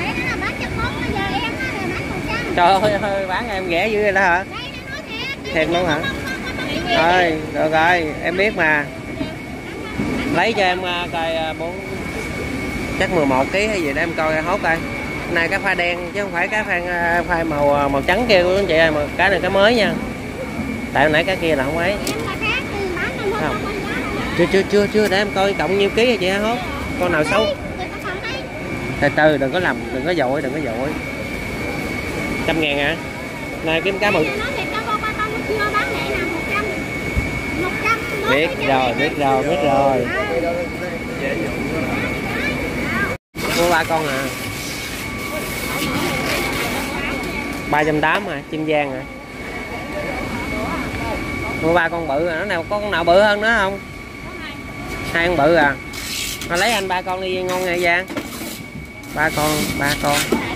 Trời ơi, bán em rẻ dữ vậy đó hả? Thiệt luôn hả? Thôi, được rồi, em biết mà. Lấy cho em coi bốn chắc mười một ký hay gì để em coi hốt coi. Này cái khoai đen chứ không phải cái khoai, khoai màu màu trắng kia của anh chị ơi, mà cái này cái mới nha. Tại nãy cái kia là không ấy. Không. Chưa chưa chưa chưa để em coi cộng nhiêu ký hả chị hả hốt? Con nào xấu? Từ từ đừng có làm, đừng có dội, đừng có dội. Trăm ngàn hả? Này kiếm cá mực. Biết rồi, biết rồi, biết rồi. Mua ba con à? ba trăm tám mươi à, chim giang à. Mua ba con bự à, nó nào có con nào bự hơn nữa không? Hai con bự à. Nó lấy anh ba con đi ngon nghe Giang. Ba con, ba con.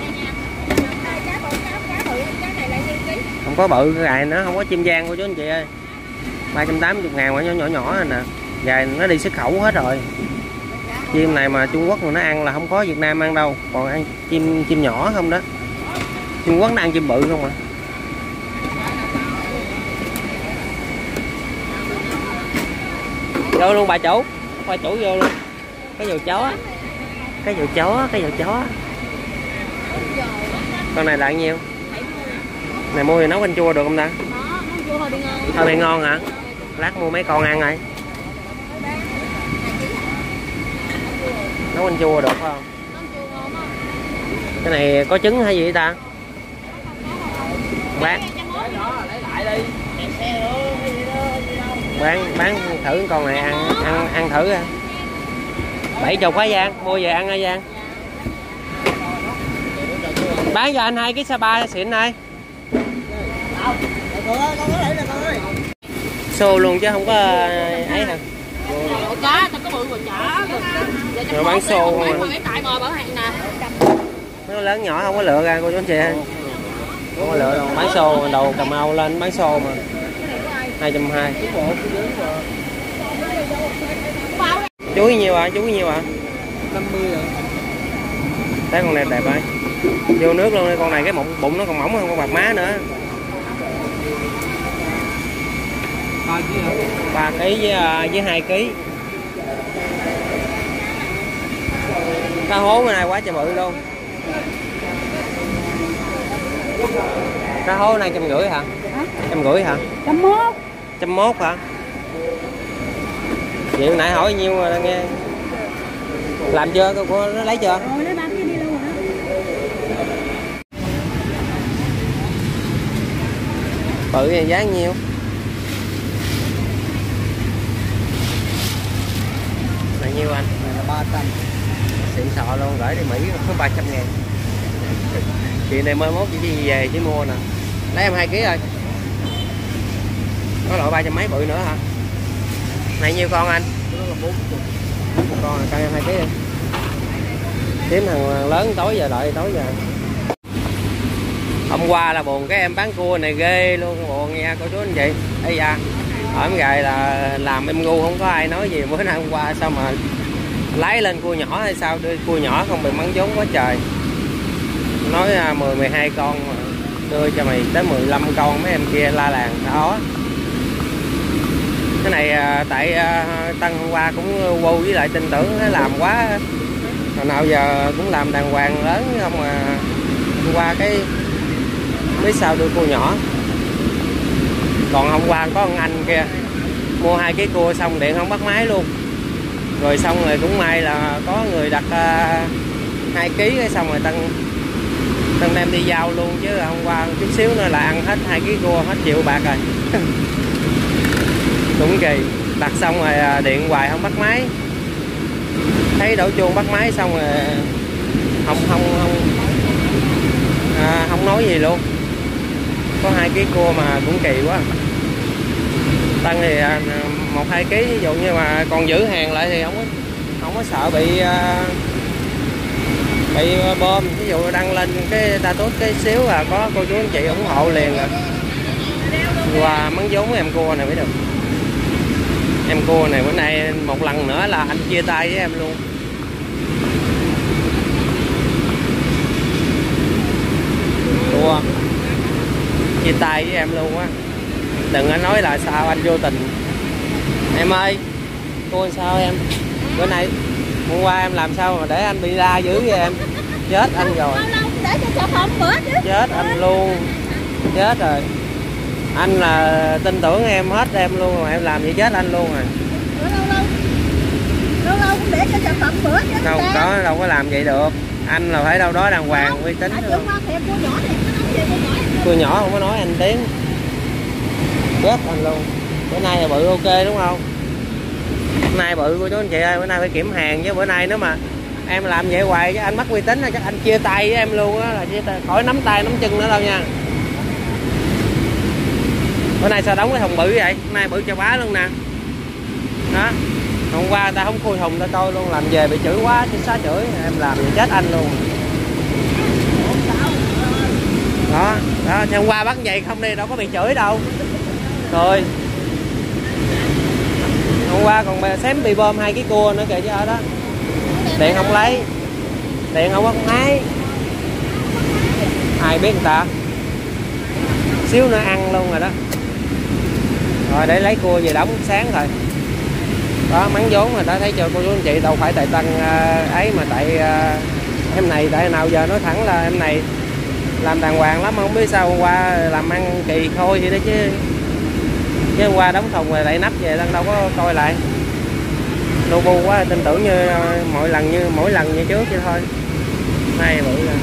Không có bự cái gài nữa, không có chim giang của chú anh chị ơi. ba trăm tám mươi ngàn mà nhỏ nhỏ nhỏ này nè. Gài nó đi xuất khẩu hết rồi. Chim này mà Trung Quốc mà nó ăn là không có Việt Nam ăn đâu. Còn ăn chim chim nhỏ không đó. Trung Quốc nó ăn chim bự không à. Vô luôn bà chủ. Bà chủ vô luôn. Cái dầu chó. Cái dầu chó, cái dầu chó. Con này là bao nhiêu? Này mua thì nấu canh chua được không ta? Thôi bị ngon hả? Lát mua mấy con ăn rồi. Nấu canh chua được phải không? Cái này có trứng hay gì vậy ta? Bán bán bán thử con này ăn ăn ăn thử à. Bảy chục hả Giang? Mua về ăn hả Giang? Bán cho anh hai cái Sapa xịn này. Xô luôn chứ không có ấy hả? Rồi bán xô mà. Nó lớn nhỏ không có lựa ra cô chú anh chị ơi. Không có lựa đâu. Bán xô đầu Cà Mau lên bán xô mà. hai trăm hai mươi. Chuối nhiêu ạ? À? Chuối nhiêu ạ? À? năm mươi rồi. Thấy con này đẹp ơi. Vô nước luôn đi, con này cái bụng bụng nó còn mỏng hơn con bạc má nữa. ba ký với với hai ký. Cá hố cái này quá trời bự luôn. Cá hố này trăm rưỡi hả? Trăm rưỡi hả? Trăm mốt. Trăm mốt hả? Vậy nãy hỏi nhiêu rồi nghe. Làm chưa? Cô, cô nó lấy chưa? Rồi, lấy bán cái đi luôn rồi đó. Bự này giá nhiêu? Là nhiêu anh? Này là ba trăm. Xịn sọ luôn, gửi đi Mỹ có ba trăm ngàn. Chị này mới mốt chỉ đi về chỉ mua nè. Lấy em hai ký rồi. Có loại ba trăm mấy bự nữa hả? Này nhiêu con anh? Con này cân em hai ký đi. Kiếm thằng lớn tối giờ đợi tối giờ. Hôm qua là buồn cái em bán cua này ghê luôn, buồn nha cô chú anh chị. Ây da, ở em gài là làm em ngu không có ai nói gì. Bữa nay hôm qua sao mà lái lên cua nhỏ hay sao, đưa cua nhỏ không bị mắng vốn quá trời. Nói mười mười hai con mà đưa cho mày tới mười lăm con, mấy em kia la làng đó. Cái này tại Tân hôm qua cũng vô với lại tin tưởng nó làm quá hồi nào giờ cũng làm đàng hoàng lớn không mà qua cái biết sao đưa cua nhỏ. Còn hôm qua có ông anh kia mua hai ký cua xong điện không bắt máy luôn, rồi xong rồi cũng may là có người đặt hai uh, ký cái xong rồi Tân Tân đem đi giao luôn, chứ hôm qua chút xíu nữa là ăn hết hai ký cua hết triệu bạc rồi. Cũng kỳ, đặt xong rồi điện hoài không bắt máy, thấy đổ chuông bắt máy xong rồi không không không à, không nói gì luôn. Có hai ký cua mà cũng kỳ quá. Tân thì một hai ký ví dụ như mà còn giữ hàng lại thì không có không có sợ bị bị bơm. Ví dụ đăng lên cái status cái xíu là có cô chú anh chị ủng hộ liền rồi. Và mắng vốn em cua này mới được. Em cua này bữa nay một lần nữa là anh chia tay với em luôn. Cua chia tay với em luôn á. Đừng có nói là sao anh vô tình. Em ơi, cua sao em? Bữa nay hôm qua em làm sao mà để anh bị la dữ vậy em? Chết anh rồi. Chết anh luôn. Chết rồi. Anh là tin tưởng em hết em luôn mà em làm vậy chết anh luôn rồi. Lâu lâu cũng để cho sản phẩm bữa chứ. Đâu có, đâu có làm vậy được. Anh là phải đâu đó đàng hoàng uy tín. Cua nhỏ không có nói anh tiếng. Chết anh luôn. Bữa nay là bự ok đúng không? Bữa nay bự cô chú anh chị ơi, bữa nay phải kiểm hàng chứ bữa nay nếu mà em làm vậy hoài chứ anh mất uy tín là chắc anh chia tay với em luôn á, là chia tay, khỏi nắm tay nắm chân nữa đâu nha. Bữa nay sao đóng cái thùng bự vậy? Hôm nay bự cho bá luôn nè. Đó. Hôm qua ta không khui thùng ta coi luôn, làm về bị chửi quá chứ xá chửi, em làm vậy chết anh luôn. Đó, đó, thì hôm qua bắt vậy không đi đâu có bị chửi đâu. Rồi. Hôm qua còn xém bị bơm hai cái cua nữa kìa chứ ở đó. Điện không lấy. Điện không bắt máy. Ai biết người ta. Xíu nữa ăn luôn rồi đó. Rồi để lấy cua về đóng sáng rồi. Đó mắng vốn rồi đó, thấy cho cô chú anh chị đâu phải tại Tân uh, ấy mà tại uh, em này, tại nào giờ nói thẳng là em này làm đàng hoàng lắm, không biết sao hôm qua làm ăn kỳ khôi vậy đó chứ. Chứ hôm qua đóng thùng rồi lại nắp về Tân đâu có coi lại. Lu bu quá, tin tưởng như uh, mỗi lần như mỗi lần như trước chứ thôi. Nay bự rồi.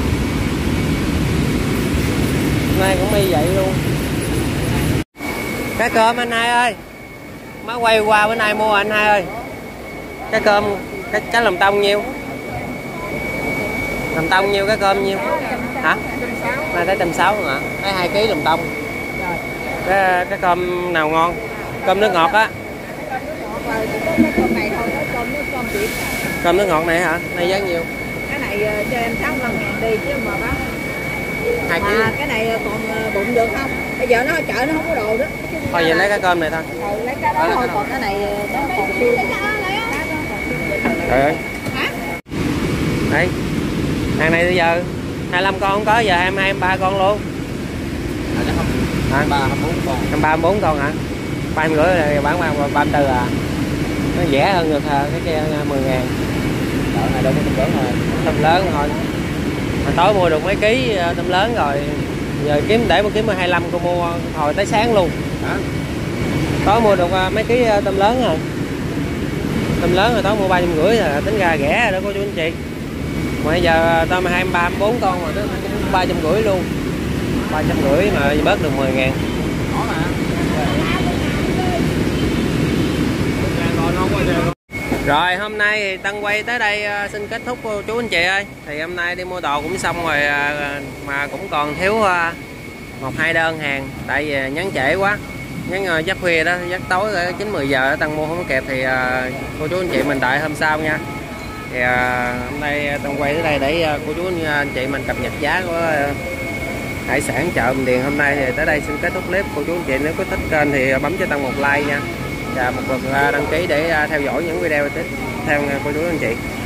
Nay cũng y vậy luôn. Cái cơm anh hai ơi, má quay qua bữa nay mua anh hai ơi. Cái cơm, cái cái lòng tông nhiêu? Lòng tông nhiêu, cái cơm nhiêu? Hả? Nay tới trăm sáu luôn hả? Cái hai ký lòng tông. Cái cái cơm nào ngon? Cơm nước ngọt á. Cơm nước ngọt này hả? Này giá nhiêu? Cái này cho em sáu mươi lăm ngàn đi chứ mà bác. Hai ký. À, cái này còn bụng được không? Bây giờ nó chợ nó không có đồ đó. Thôi vậy lấy cái cơm này thôi. Ừ, lấy cái đó thôi, còn cái này nó còn xương. Trời ơi. Hả? Đấy. Hàng này bây giờ hai mươi lăm con không có, giờ hai mươi hai, hai mươi ba con luôn. À chắc không. hai mươi ba, hai mươi bốn con. hai mươi ba, hai mươi bốn con hả? ba mươi rưỡi là bán ba mươi tư à. Nó rẻ hơn được cái kia mười ngàn. Đợt này đâu có tôm lớn rồi. Tôm lớn thôi. Mà tối mua được mấy ký tôm lớn rồi. Giờ kiếm để một kiếm hai mươi lăm cô mua hồi tới sáng luôn. Hả? Tối mua được mấy ký tôm lớn rồi. Tôm lớn rồi tối mua ba trăm rưỡi rồi, tính ra rẻ rồi đó cô chú anh chị. Mà bây giờ tôm hai mươi ba, hai mươi bốn con mà nó cũng ba trăm rưỡi luôn. ba trăm rưỡi mà bớt được mười ngàn. Rồi hôm nay thì Tân quay tới đây xin kết thúc cô chú anh chị ơi. Thì hôm nay đi mua đồ cũng xong rồi mà cũng còn thiếu một hai đơn hàng. Tại vì nhắn trễ quá, nhắn giấc khuya đó, giấc tối rồi chín mười giờ Tân mua không có kịp thì cô chú anh chị mình đợi hôm sau nha. Thì hôm nay Tân quay tới đây để cô chú anh chị mình cập nhật giá của hải sản chợ Bình Điền hôm nay. Thì tới đây xin kết thúc clip. Cô chú anh chị nếu có thích kênh thì bấm cho Tân một like nha, và một lượt đăng ký để theo dõi những video tiếp theo cô chú anh chị.